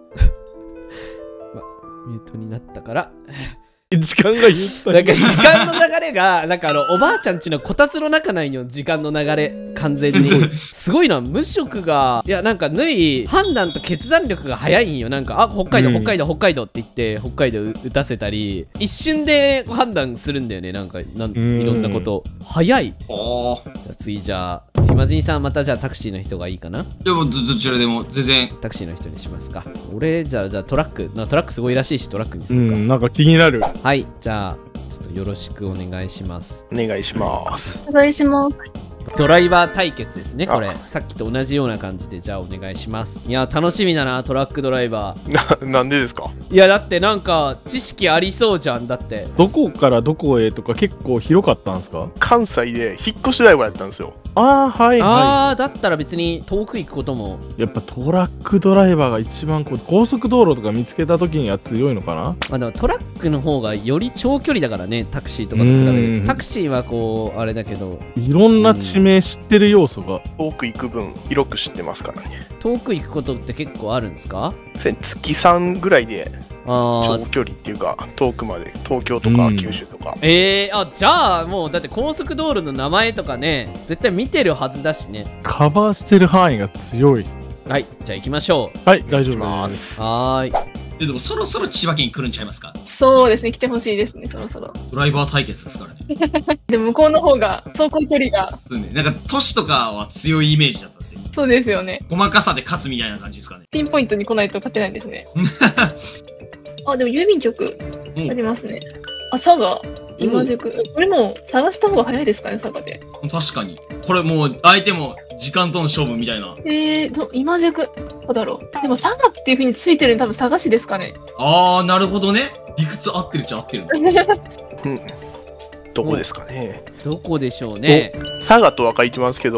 ま、ミュートになったから。 時間がいっぱい。 なんか時間の流れが、なんかあの、おばあちゃんちのこたつの中なんよ、時間の流れ。完全に。すごいな、無職が。いや、なんか、縫い、判断と決断力が早いんよ。なんか、あ、北海道、北海道、北海道って言って、北海道打たせたり、一瞬で判断するんだよね、なんか、なんいろんなこと。早い。 はあ。 じゃあ次、じゃあ、ひまじんさん、またじゃあタクシーの人がいいかな。 でも、ど、どちらでも、全然。 タクシーの人にしますか。俺、じゃあ、じゃあトラック。なトラックすごいらしいし、トラックにするか。 うん、なんか気になる。 はい、じゃあ、ちょっとよろしくお願いします。 お願いします。 お願いします。 ドライバー対決ですね、これ。さっきと同じような感じで、じゃあお願いします。いや、楽しみだな、トラックドライバー。な、なんでですか？ いや、だってなんか、知識ありそうじゃん、だって。 どこからどこへとか結構広かったんですか？ 関西で引っ越しドライバーやったんですよ。 ああ、はいはい。 ああ、だったら別に遠く行くことも。 やっぱトラックドライバーが一番こう、高速道路とか見つけた時には強いのかな？ まあでもトラックの方がより長距離だからね、タクシーとかと比べて。タクシーはこう、あれだけど。 いろんな地名知ってる要素が。 遠く行く分、広く知ってますからね。 遠く行くことって結構あるんですか？ 月さんぐらいで長距離っていうか遠くまで東京とか九州とか、 うん、えー、あじゃあもうだって高速道路の名前とかね絶対見てるはずだしね。 カバーしてる範囲が強い。 はい、じゃあ行きましょう。はい、大丈夫です。 はーい。 えでもそろそろ千葉県に来るんちゃいますか？ そうですね、来てほしいですね、そろそろ。 ドライバー対決ですからね。 でも向こうの方が走行距離がそうね、なんか都市とかは強いイメージだったんですよ。 そうですよね。 細かさで勝つみたいな感じですかね。 ピンポイントに来ないと勝てないんですね。あ、でも郵便局ありますね。あ、佐賀、今宿。これも探した方が早いですかね、佐賀で。 確かに。これもう相手も時間との勝負みたいな。 えーと、今宿、どうだろう。でも佐賀っていう風についてるの多分佐賀市ですかね。 あー、なるほどね。理屈合ってるっちゃ合ってるんだ。 うん。どこですかね。 どこでしょうね。 佐賀とは書いてますけど、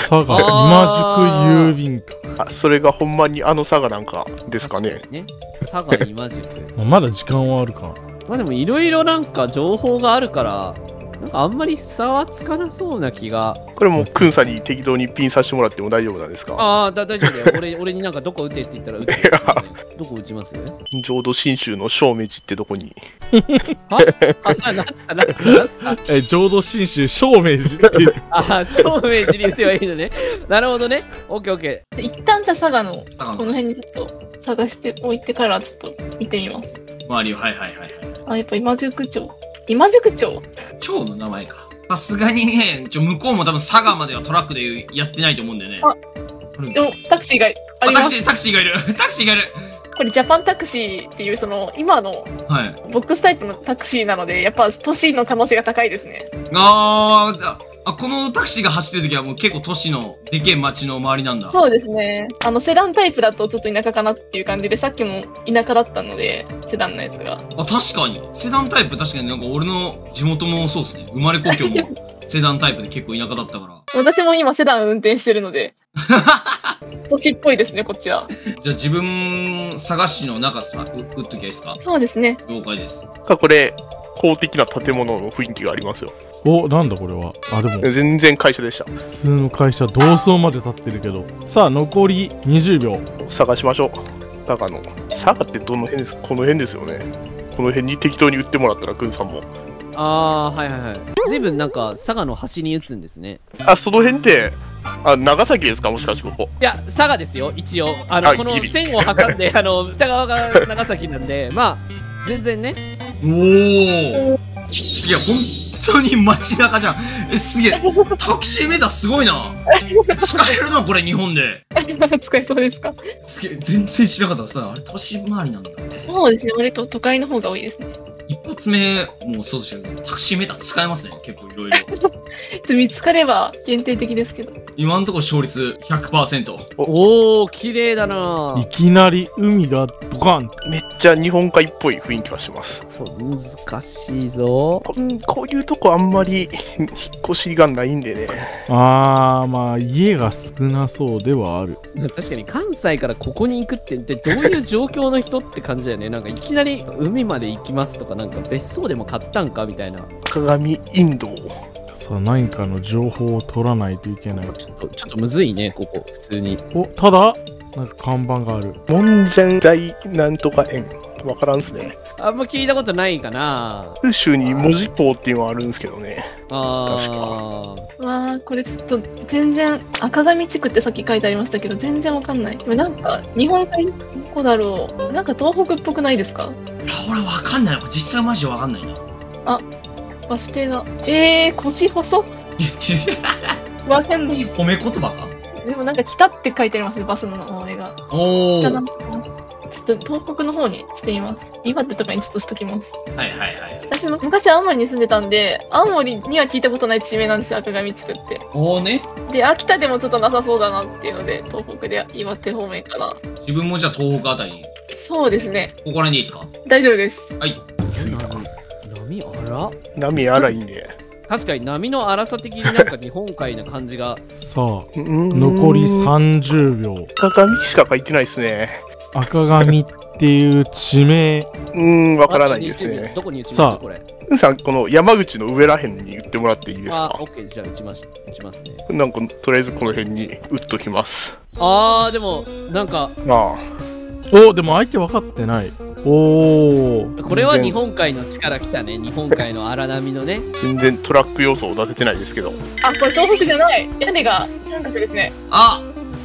佐賀今宿郵便局。 あ、それがほんまにあの佐賀なんかですかね。 ね。佐賀今宿。 まだ時間はあるかな。 まあでもいろいろなんか情報があるから、なんかあんまり差はつかなそうな気が。 これもクンさんに適当にピンさせてもらっても大丈夫なんですか？ ああ、だ大丈夫だよ。俺俺になんかどこ打てって言ったら打つ、ね。どこ打ちます？ 浄土真宗の正明寺ってどこに？ はあ、なんつったなんつったなんつったえ、浄土真宗正明寺っていう。 ああ、正明寺に打てばいいのね。なるほどね。オッケーオッケー。一旦じゃあ佐賀のこの辺にちょっと探しておいてからちょっと見てみます。 周りを、はいはいはいはい。 あ、やっぱ今宿町。今宿町町の名前か。さすがにね、ちょ向こうも多分佐賀まではトラックでやってないと思うんでね。 あ、でもタクシーがあります。 タクシー、タクシーがいる。タクシーがいる。 これジャパンタクシーっていうその今のボックスタイプのタクシーなので、やっぱ都市の可能性が高いですね。 あー、あ、このタクシーが走ってる時はもう結構都市のでけえ街の周りなんだ。 そうですね。あのセダンタイプだとちょっと田舎かなっていう感じで、さっきも田舎だったので、セダンのやつが。 あ、確かに。セダンタイプ確かになんか俺の地元もそうですね。生まれ故郷もセダンタイプで結構田舎だったから。 私も今セダン運転してるので。都市っぽいですね、こっちは。 じゃあ自分探しの中さ、打っときゃいいですか？ そうですね。 了解です。 これ、公的な建物の雰囲気がありますよ。 お、なんだこれは。あ、でも。 全然会社でした。 普通の会社、同窓まで立ってるけど。さあ、残りにじゅうびょう。 探しましょう。佐賀の。佐賀ってどの辺ですか？この辺ですよね。この辺に適当に売ってもらったら、くんさんも。 あー、はいはいはい。随分なんか佐賀の端に打つんですね。 あ、その辺って、あ、長崎ですか？もしかしてここ。 いや、佐賀ですよ、一応。あの、 あこのギリ線を挟んで、あの、北側が長崎なんで、まあ、全然ね。 おー。すげえ、本当に街中じゃん。え、すげえ。タクシーメーターすごいな。使えるな、これ、日本で。 使えそうですか？ すげえ、全然知らなかったさ。あれ、都市周りなんだ。 そうですね、割と都会の方が多いですね。 一発目もそうでしたけど、タクシーメーター使えますね、結構いろいろ。 見つかれば限定的ですけど。 今のところ勝率ひゃくパーセント。 おー、綺麗だな。 いきなり海がドカン。 めっちゃ日本海っぽい雰囲気がします。 難しいぞ。 ここういうとこあんまり引っ越しがないんでね。 あー、まあ家が少なそうではある。 確かに関西からここに行くってでどういう状況の人って感じだよね。なんかいきなり海まで行きますとか、なんか別荘でも買ったんかみたいな。 鏡インド。 さあ、何かの情報を取らないといけない。 ちょっと、ちょっとむずいね、ここ、普通に。 お、ただ、なんか看板がある。 門前大なんとか園。わからんすね。 あんま聞いたことないかな。 九州に文字港っていうのはあるんですけどね。 あ確か。 わあ、これちょっと全然、赤上地区ってさっき書いてありましたけど、全然わかんない。でもなんか、日本海どこだろう。なんか東北っぽくないですか？ いや、俺わかんない。これ実際マジでわかんないな。 あ、バス停が。えー、腰細っ。わかんない。 褒め言葉か？ でもなんか北って書いてありますね、バスの名前が。 おー。 ちょっと東北の方にしてみます。岩手とかにちょっとしときます。 はいはいはい。 私も昔青森に住んでたんで、青森には聞いたことない地名なんですよ、赤上地区って。 おーね。 で、秋田でもちょっとなさそうだなっていうので、東北で岩手方面かな。 自分もじゃあ東北あたり。 そうですね。 ここらにいいですか？ 大丈夫です。 はい。 波荒波荒いんで。 確かに波の荒さ的になんか日本海な感じが。 さあ、残りさんじゅうびょう。 赤髪しか書いてないですね。 赤髪っていう地名。 うーん、わからないですね。 どこに打ちますこれ？ うんさん、この山口の上らへんに打ってもらっていいですか？ あ、オッケー、じゃあ打ちます、打ちますね。 なんか、とりあえずこの辺に打っときます。 あー、でも、なんか。 まあ。 お、でも相手分かってない。おー。 これは日本海の力来たね。日本海の荒波のね。 全然トラック要素を出せてないですけど。 あ、これ東北じゃない。屋根が三角ですね。 あ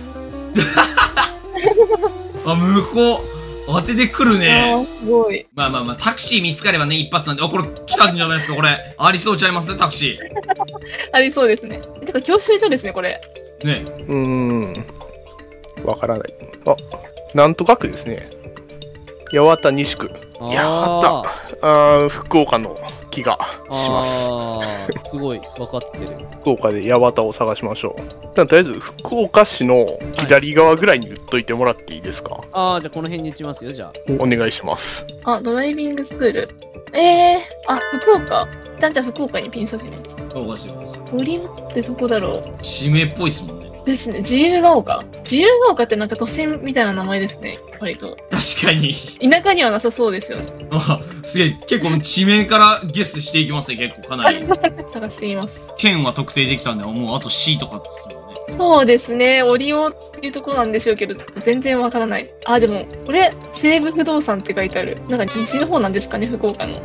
あ、向こう。当ててくるね。 あ、すごい。 まあまあまあ、タクシー見つかればね、一発なんで。あ、これ来たんじゃないですか、これ。ありそうちゃいますタクシー。 ありそうですね。てか、教習所ですね、これ。 ね。 うーん。わからない。あ、なんとか区ですね。八幡西区。八幡。あー、福岡の気がします。 あー、すごい、分かってる。 福岡で八幡を探しましょう。とりあえず、福岡市の左側ぐらいに打っといてもらっていいですか？はい、 あー、じゃあこの辺に打ちますよ、じゃあ。 お願いします。 あ、ドライビングスクール。えー、あ、福岡。一旦じゃあ福岡にピンさせます。 おかしいおかしい。 森尾ってどこだろう。 地名っぽいっすもんね。 ですね。自由が丘。自由が丘ってなんか都心みたいな名前ですね。割と。 確かに。 田舎にはなさそうですよね。 あ、すげえ、結構地名からゲスしていきますね、結構かなり。 探しています。 県は特定できたんで、もうあと C とかですもんね。 そうですね。オリオっていうところなんでしょうけど、ちょっと全然わからない。あ、でも、これ、西武不動産って書いてある。なんか西の方なんですかね、福岡の。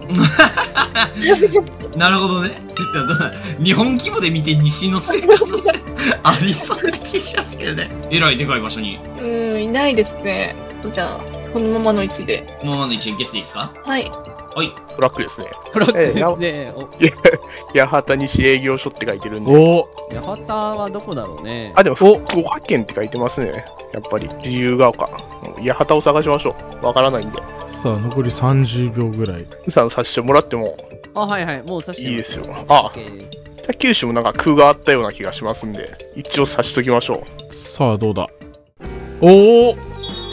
なるほどね。日本規模で見て西のせい可能性ありそうな気しますけどね。えらいでかい場所に。 うーん、いないですね。じゃあ、このままの位置で。 このままの位置にゲスでいいですか？ はい。 はい。 トラックですね。 トラックですね。 八幡西営業所って書いてるんで。 お八幡はどこだろうね。 あ、でも、福岡県って書いてますね。やっぱり、自由が丘。八幡を探しましょう。わからないんで。 さあ、残りさんじゅうびょうぐらい。 さんさしてもらってもあ、はいはい。もう刺していいですよ。あ、九州もなんか空があったような気がしますんで、一応刺しときましょう。 さあ、どうだ。おお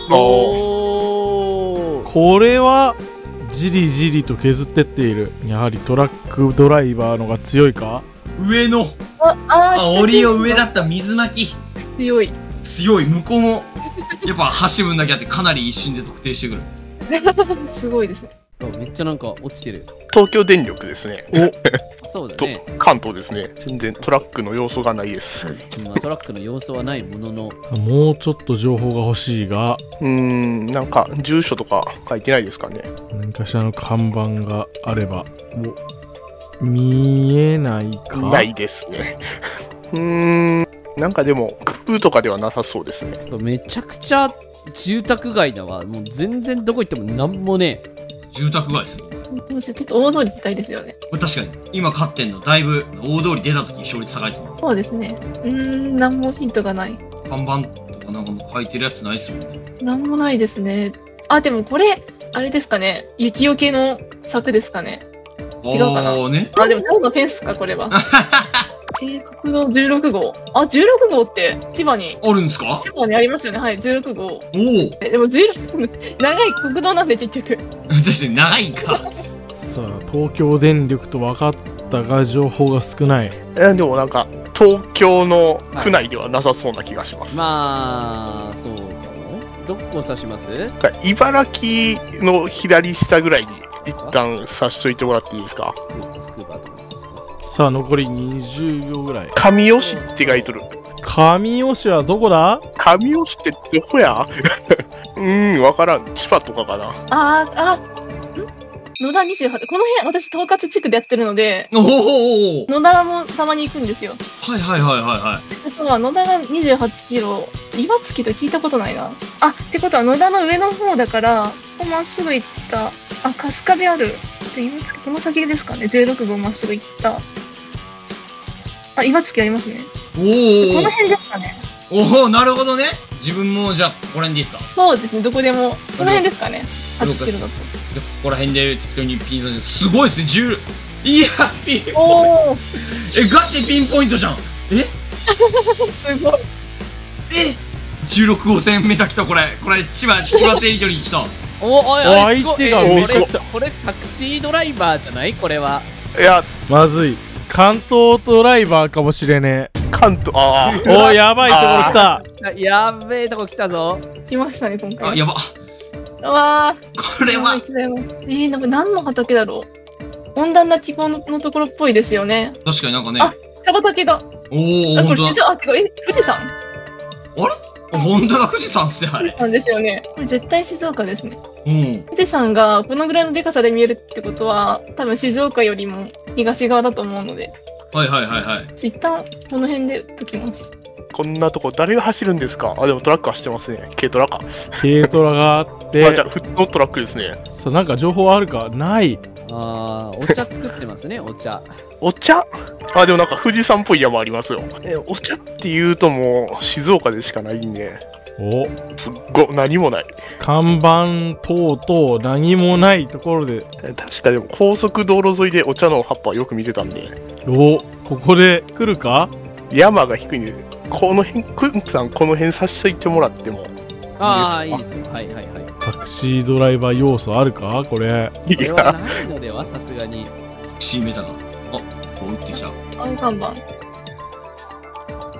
おー、 これはじりじりと削ってっている。やはりトラックドライバーのが強いか。 上のあ、ああ、オリオ上だった水巻き。 強い。 強い、向こうもやっぱ走る分だけあってかなり一瞬で特定してくる。 すごいですね。 めっちゃなんか落ちてる。 東京電力ですね。 お、そうだね。 関東ですね。全然トラックの要素がないです。 まあ、トラックの要素はないものの。 もうちょっと情報が欲しいが。 うーん、なんか住所とか書いてないですかね。 何かしらの看板があれば。お、見えないか。 ないですね。うーん、なんかでも工夫とかではなさそうですね。 めちゃくちゃ住宅街だわ。もう全然どこ行ってもなんもねえ。 住宅街ですよ。 ちょっと大通り出たいですよね。 確かに。今勝ってんの、だいぶ大通り出た時勝率高いですもん。 そうですね。うーん、なんもヒントがない。 看板とかなんかも書いてるやつないっすもんね。 なんもないですね。あ、でもこれ、あれですかね。雪よけの柵ですかね。違うかな。 あーね。 あ、でもただのフェンスか、これは。えー、国道じゅうろくごう。あ、じゅうろくごうって千葉に。 あるんですか？ 千葉にありますよね。はい、じゅうろくごう。 おお。 え、でもじゅうろくごう、長い国道なんで結局。 確かに長いんか。 さあ、東京電力と分かったが情報が少ない。 え、でもなんか東京の区内ではなさそうな気がします。 まあ、そうかも。どこ指します？ 茨城の左下ぐらいに一旦刺しといてもらっていいですか？ つくばとかですか？ さあ、残りにじゅうびょうぐらい。 上吉って書いとる。 上吉はどこだ？ 上吉ってどこや？うーん、わからん。千葉とかかな。 あー、あ、ん野田にじゅうはち、この辺、私、統括地区でやってるので、 おお。 野田もたまに行くんですよ。 はいはいはいはいはい。 ってことは、野田がにじゅうはちキロ、岩槻と聞いたことないな。あ、ってことは野田の上の方だから、ここまっすぐ行った。あ、春日部ある。で、岩槻、この先ですかね。じゅうろくごうまっすぐ行った。あ、岩槻ありますね。 おお。 この辺ですかね。 おお、なるほどね。自分もじゃあここら辺でいいですか？ そうですね、どこでも。この辺ですかね。はちキロだと。 でここら辺で適当にピンポイント。すごいっすね、じゅう。いや、ピンポイント。 おお。 え、ガチピンポイントじゃん。えすごい。 えじゅうろくごう線目だ来た、これ。これ、千葉、千葉テリトリーに来た。 おお、おいおい、すごい。 相手がえーめちゃくちゃこれ、これタクシードライバーじゃない？これは。 いや、 まずい。関東ドライバーかもしれねえ。 関東、ああ。 おー、やばいところ来た。 やべえとこ来たぞ。 来ましたね、今回。 あ、やば。 うわこれは。 えー、なんか何の畑だろう。温暖な気候のところっぽいですよね。 確かになんかね。 あ、茶畑だ。 おお、 あ、こほんとだ。 れ静あ、違う、え、富士山？ あれほんとだ、富士山っすね、あれ。 富士山ですよね。これ絶対静岡ですね。 うん。 富士山がこのぐらいのでかさで見えるってことは、多分静岡よりも東側だと思うので。 はいはいはいはい。 一旦この辺で解きます。 こんなとこ誰が走るんですか？あ、でもトラック走ってますね。軽トラか。 軽トラがあってあ、じゃあ普通のトラックですね。 さあ、なんか情報あるか？ない。 あー、お茶作ってますね、お茶。 お茶？あ、でもなんか富士山っぽい山ありますよ。え、お茶って言うともう静岡でしかないんで。 お、 すっご、何もない。 看板等々何もないところで。 確かでも高速道路沿いでお茶の葉っぱよく見てたんで。 お、ここで来るか？ 山が低いんで、この辺、くんさんこの辺差しといてもらっても。 ああ、いいですよ。はいはいはい。 タクシードライバー要素あるか？これ。 これはないのでは、さすがに。 シーメタが。あ、こう打ってきた。 青看板。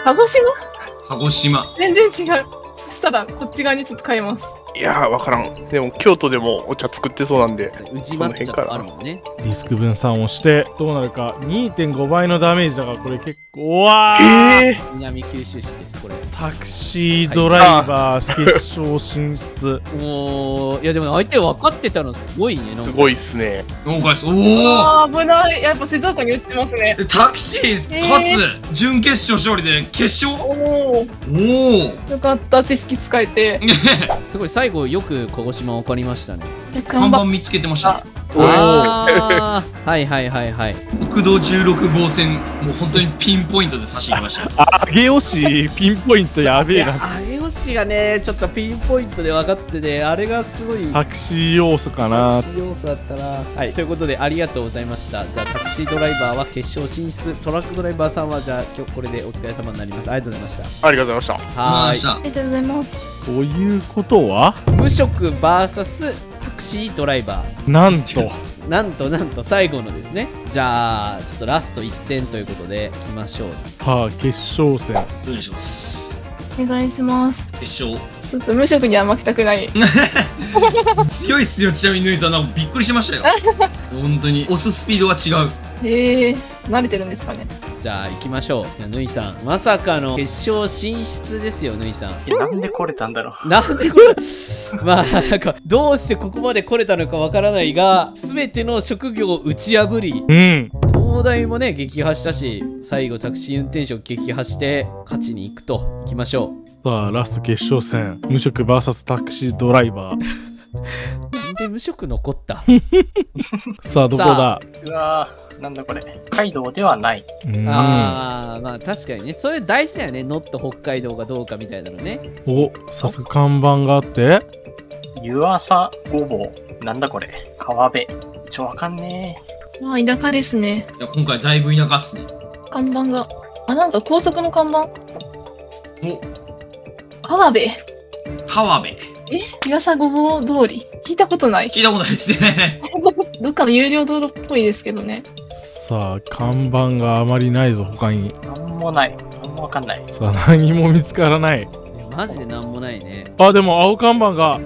鹿児島鹿児島。 全然違う。そしたら、こっち側にちょっと変えます。 いやー、わからん。でも、京都でもお茶作ってそうなんで、 宇治抹茶とかあるもんね。 リスク分散をしてどうなるか。 にてんご 倍のダメージだからこれ結構。うわー、 えー、 南九州市ですこれ。 タクシードライバー決勝進出。 おー、いやでも相手分かってたのすごいね。なんかすごいっすね。 お返す。おお。 あー、危ない。やっぱ静岡に打ってますね。 タクシー勝つ準決勝勝利で決勝。 おお。 おお。 よかった。知識使えて。 すごい最後よく鹿児島分かりましたね。 看板見つけてましたね。 ああ、はいはいはいはい。 国道じゅうろくごうせん、もう本当にピンポイントで差し入れましたよ。 あげよしピンポイントやべえな。 上吉がねちょっとピンポイントで分かってて、あれがすごいタクシー要素かな。 タクシー要素だったな。はい、ということでありがとうございました。じゃあタクシードライバーは決勝進出、トラックドライバーさんはじゃあ今日これでお疲れ様になります。ありがとうございました。 ありがとうございました。 はーい、 ありがとうございます。 ということは無職 ブイエス タクシードライバー、 なんとなんとなんと最後のですね。じゃあちょっとラスト一戦ということでいきましょう。 はあ、決勝戦お願いします。 お願いします。 決勝ちょっと無職には負けたくない。 強いっすよ。ちなみにぬいさん、なんかびっくりしましたよ。本当に押すスピードが違う。 へえ、慣れてるんですかね。 じゃあ行きましょう。いやぬいさんまさかの決勝進出ですよ。ぬいさんえなんで来れたんだろう。 なんでこれまあなんかどうしてここまで来れたのかわからないが、全ての職業を打ち破り、 うん、 東大もね撃破したし、最後タクシー運転手を撃破して勝ちに行くと。行きましょう。 さあラスト決勝戦、無職 ブイエス タクシードライバー。 なんで無職残ったさあどこだ。 うわー、なんだこれ。北海道ではない。 うん、 ああまあ確かにね、それ大事だよね。ノット北海道がどうかみたいなのね。 お、早速看板があって、 湯浅ごぼう。なんだこれ。川辺。ちょわかんねまあ田舎ですね。 いや今回だいぶ田舎っすね。 看板が。あ、なんか高速の看板。 お、 川辺。 川辺。 え、湯浅ごぼう通り。聞いたことない。 聞いたことないですね。 どっかの有料道路っぽいですけどね。 さあ看板があまりないぞ他に。 え。なんもない。なんもわかんない。 さあ何も見つからない。 いやマジでなんもないね。 あ、でも青看板が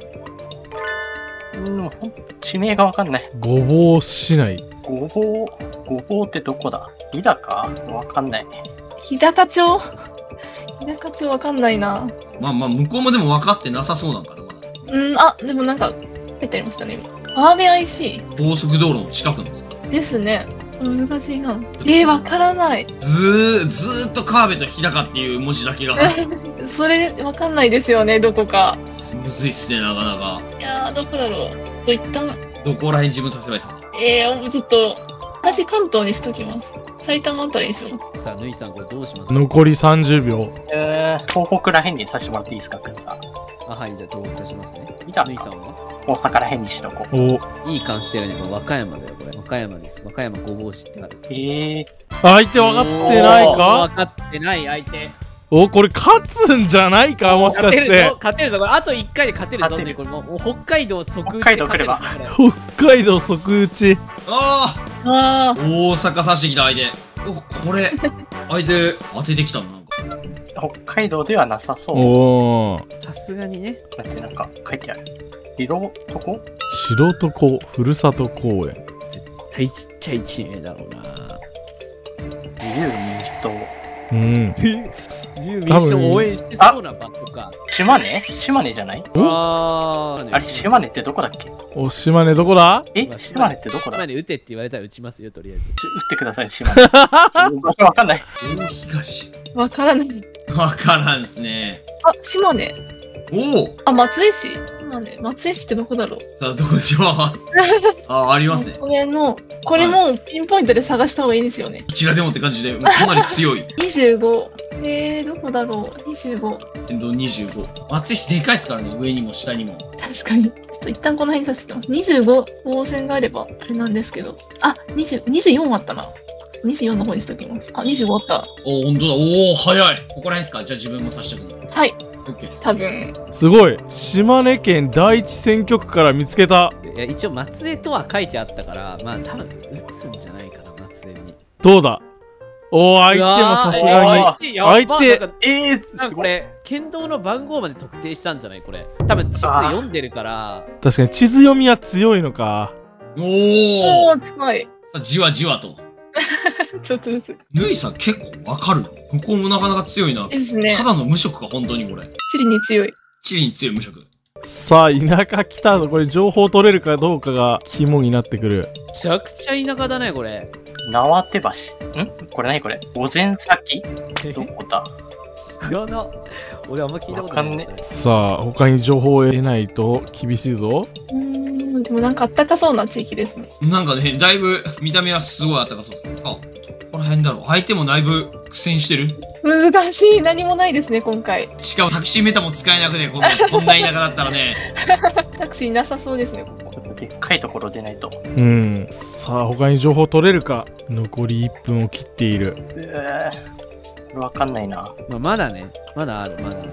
うん、ほん地名がわかんない。 ごぼう市内。 ごぼう、ごぼうってどこだ？日高？わかんない。 日高町日高町わかんないな。 まあまあ向こうもでも分かってなさそうなんかな、まだ。 うん、あ、でもなんか書いてありましたね、今。川辺 アイシ高速道路の近くなんですか。 ーですね。難しいな。えー、わからない。 ずー、ずーっと川辺と日高っていう文字だけが。 それわかんないですよね、どこか。 むずいっすね、なかなか。 いやー、どこだろう。と一旦、 どこら辺自分させばいいですかね。 えー、ちょっと、私関東にしときます。埼玉あたりにします。 さあぬいさんこれどうしますか。 残りさんじゅうびょう。 えー、東北ら辺にさせてもらっていいですか、くんさん。 あ、はい、じゃあ登録させますね。 見たぬいさんは大阪ら辺にしとこう。 お、 いい感してるね。これ和歌山だよこれ。和歌山です。和歌山ごぼう市ってある。 えー、 相手分かってないか。 分かってない相手。 お、これ勝つんじゃないか、もしかして勝てるぞ。勝てるぞこれ。あといっかいで勝てるぞ勝てるね。これもうもう北海道即打ちで北海道来れば勝てるぞこれ。 北海道即打ち。 あああ、大阪さしてきた相手。お、これ、相手当ててきたのなんか。 北海道ではなさそう。 おー、 さすがにね。 だってなんか書いてある。色とこ白床ふるさと公園。 はい、ちっちゃい地名だろうな。 自由民主党。 うん。 ユーミンション応援してそうな場とか。 島根島根じゃない？ あー、 あれ、島根ってどこだっけ？ お、島根どこだ。 え、島根ってどこだ？ 島根打てって言われたら打ちますよ、とりあえず。 ち打ってください、島根。場所わかんない。 大東。 ー、わからない。 わからんすね。 あ、島根。 おお。 あ、松江市。島根。松江市ってどこだろう。 さあ、どこでしょう。あ、ありますね。 これの、これもピンポイントで探した方がいいですよね。 こちらでもって感じで、もうかなり強い。 にじゅうご。えー、どこだろう。にじゅうご。 天童にじゅうご。松江市でかいですからね、上にも下にも。 確かに。ちょっと一旦この辺にさせてます。にじゅうご号線があれば、あれなんですけど。あ、にじゅう、にじゅうよんあったな。にじゅうよんの方にしときます。あ、にじゅうごあった。 お、ほんとだ。おお、早い。ここら辺ですか。じゃあ自分もさしとくの。 はい。 オッケーです。 多分。 すごい。島根県第一選挙区から見つけた。 いや、一応松江とは書いてあったから、まあ多分打つんじゃないかな、松江に。 どうだ。 おー、相手もさすがに。相手、 えー、 なんかこれ、剣道の番号まで特定したんじゃないこれ。多分地図読んでるから。 確かに地図読みは強いのか。 おおおー、近い。 じわじわと。 ちょっとずつ。 ぬいさん結構わかる。ここもなかなか強いな。 ですね。 ただの無職か、本当にこれ。 地理に強い。 地理に強い無職。 さあ、田舎来たぞ。これ情報取れるかどうかが肝になってくる。 めちゃくちゃ田舎だね、これ。 縄手橋。んこれ何これ御前崎どこだ知らな。俺あんま聞いたことない。 わかんねさあ、他に情報を得ないと厳しいぞ。 うーん、でもなんかあったかそうな地域ですね。 なんかね、だいぶ見た目はすごいあったかそうですね。あ、どこら辺だろう。相手もだいぶ苦戦してる。 難しい。何もないですね、今回。 しかもタクシーメタも使えなくて、こんなこんな田舎だったらね。 タクシーなさそうですね、ここ。 ちょっとでっかいところ出ないと。 うん。さあ、他に情報取れるか。残りいっぷんを切っている。 うーこれわかんないな。 まあ、まだね。まだある、まだある。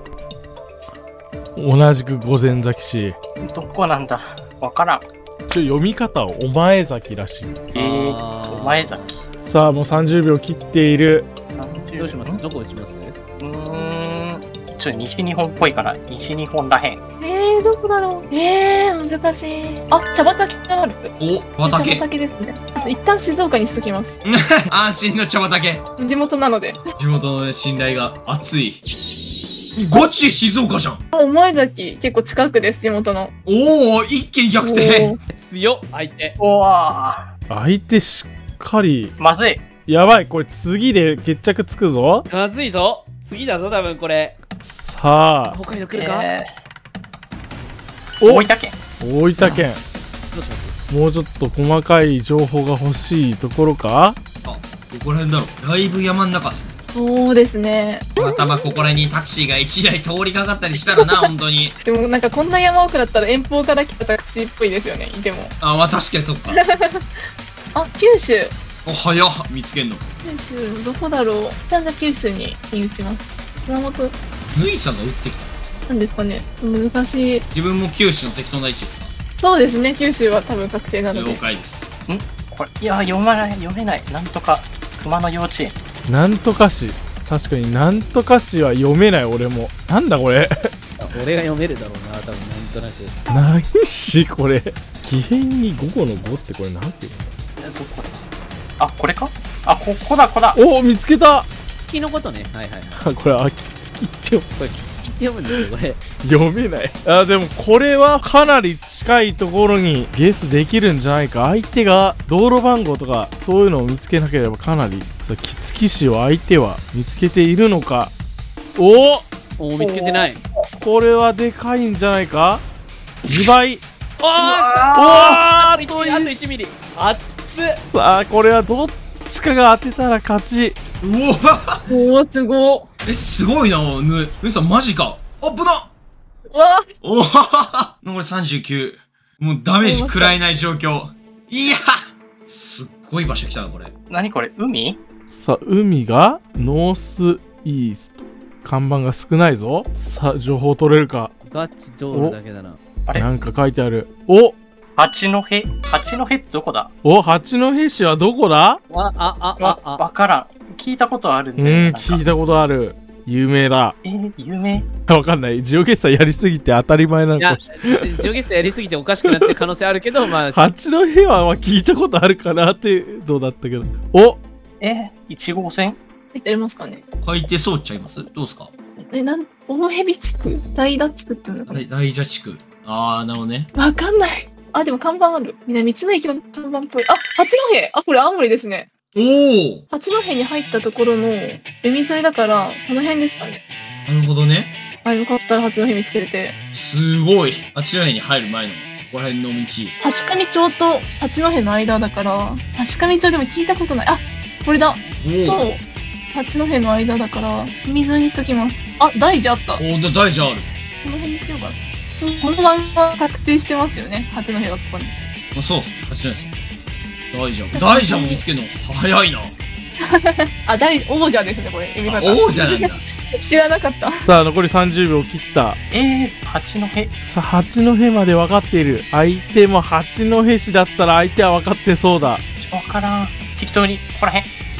同じく御前崎市。 どこなんだわからん。 ちょ読み方をお前崎らしい。 えー、お前崎。 さあ、もうさんじゅうびょう切っている。 どうしますどこ打ちますうーん。ちょっと西日本っぽいから、西日本らへん。 えー、どこだろう。えー、難しい。あ、茶畑がある。 お、畑。 茶畑ですね。一旦静岡にしときます。 安心の茶畑。 地元なので。 地元の信頼が熱い。ガチで静岡じゃん。 お前崎、結構近くです、地元の。 おお、一気に逆転。 強っ、相手。 おわ相手しっかり。 まずい。 やばい、これ次で決着つくぞ。 まずいぞ。次だぞ、多分これ。 さあ。 北海道来るか、 えー、大分県。 大分県。 どうしますもうちょっと細かい情報が欲しいところか。 あ、どこら辺だろう。だいぶ山ん中っすね。 そうですね。 またまここらにタクシーが一台通りかかったりしたらな、本当に。 でもなんかこんな山奥だったら遠方から来たタクシーっぽいですよね、いても。 あ、まあ確かにそっか。 あ、九州。 お、早っ、見つけんの。 九州、どこだろう。じゃあ九州に打ちます。熊本。 ぬいさんが撃ってきた。 なんですかね。難しい。 自分も九州の適当な位置です。 そうですね、九州は多分確定なので。 了解です。 んこれ、いや、読まない、読めない。なんとか、熊の幼稚園。 なんとか市。確かになんとか市は読めない、俺も。なんだこれ。 俺が読めるだろうな、多分なんとなく。 何市これ。奇変にごこのごってこれなんていうの？どこだ？あ、これか？あ、ここだ、ここだ。 おお、見つけた。 月のことね。はいはい。 これ、あ、月ってこれ、月って読むんですよ、これ。 読めない。あ、でもこれはかなり近いところにゲスできるんじゃないか。相手が道路番号とかそういうのを見つけなければかなり。さあ、杵築市を相手は見つけているのか。おお見つけてない。 これはでかいんじゃないか。にばい。 おーおーあといちミリ。あっつ。 さあ、これはどっちかが当てたら勝ち。 うおお、すごえ、すごいな、ぬ、ぬいさんマジか。あぶなうわおははは残りさんじゅうきゅう。もうダメージ食らえない状況。いやすっごい場所来たな、これ。 何これ海？ さあ、海がノースイースト。看板が少ないぞ。さあ、情報取れるか。 ガチ道路だけだな。 あれなんか書いてある。お八戸八戸ってどこだ？ お、八戸市はどこだ？ あ、あ、あ、あ、あ。 わからん。聞いたことあるんうん、 だよ。 聞いたことある。有名だ。 えー、有名？ わかんない。ジオゲッサーやりすぎて当たり前なのかもしれない。 いや、ジオゲッサーやりすぎておかしくなってる可能性あるけど、まあ。 八戸はまあ聞いたことあるかなってどうだったけど。おえー、いち号線？ 入ってますかね。 書いてそうっちゃいますどうすか？ え、なん、大蛇地区大田地区っていうのかな。 大蛇地区。あー、なるほどね。 わかんない。あ、でも看板ある。みんな道の駅の看板っぽい。あ、八戸。あ、これ青森ですね。 おお。 八戸に入ったところの海沿いだから、この辺ですかね。 なるほどね。 あ、よかったら八戸見つけれて。 すごい。あちらに入る前の、そこら辺の道。 橋上町と八戸の間だから、橋上町でも聞いたことない。あ、これだ。そう。八戸の間だから、海沿いにしときます。あ、大蛇あった。 おお、大蛇ある。 この辺にしようかな。このまんま確定してますよね。八戸がここに。 あ、そうっす。八戸です。大蛇。大蛇も見つけるの早いな。 あ、大、王者ですね、これ。読み方。 王者なんだ。 知らなかった。 さあ、残りさんじゅうびょう切った。 えー、八戸。 さあ、八戸まで分かっている。相手も八戸市だったら相手は分かってそうだ。 わからん。適当に、ここら辺。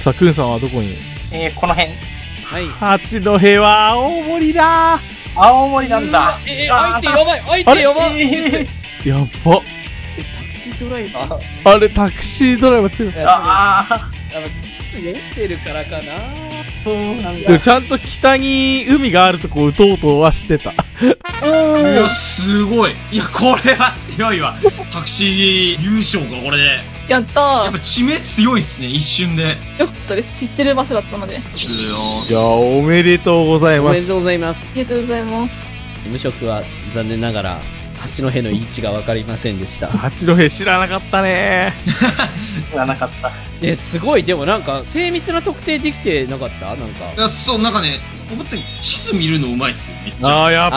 さあ、くんさんはどこに？ えー、この辺。 はい八戸は青森だ青森なんだ。 えー、相手やばい相手やばいえー、 やっば。 えタクシードライバーあれ、タクシードライバー強い。 ああ。 やっぱ地図読んでるからかな。 そうなんでもちゃんと北に海があるとこ打とうとはしてた。 いやすごい。いやこれは強いわ。タクシー優勝かこれで。 やったやっー。 ぱ地名強いっすね、一瞬で。 よかったです。知ってる場所だったので。あいや、おめでとうございます。 おめでとうございます。 りがとうございます。 無職は残念ながら八戸の位置が分かりませんでした。 八戸知らなかったね。 知らなかった。 えすごい。でもなんか精密な特定できてなかったなんか。 いやそうなんかね、思ったより地図見るのうまいっすよ、めっちゃ。 ああ、やっぱ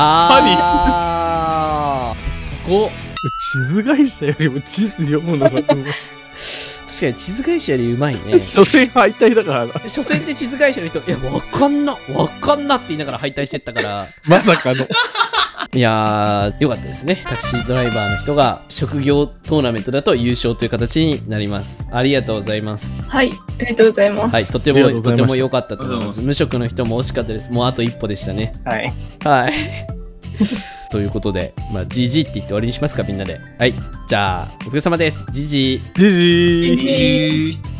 あーすごっ。 り。地図会社よりも地図読むのがうまい。 確かに地図会社よりうまいね。 所詮敗退だからな。 所詮で地図会社の人、いや、わかんな、わかんなって言いながら敗退してったから。 まさかの。 いやー、よかったですね。タクシードライバーの人が職業トーナメントだと優勝という形になります。ありがとうございます。 はい。ありがとうございます。 はい、とても、 ありがとうございましたとても良かったと思います。 ありがとうございます無職の人も惜しかったです。もうあと一歩でしたね。 はい。 はい。ということで、まあ、ジージー って言って終わりにしますか、みんなで。はい。じゃあ、お疲れ様です。ジージー。 じじー。 えー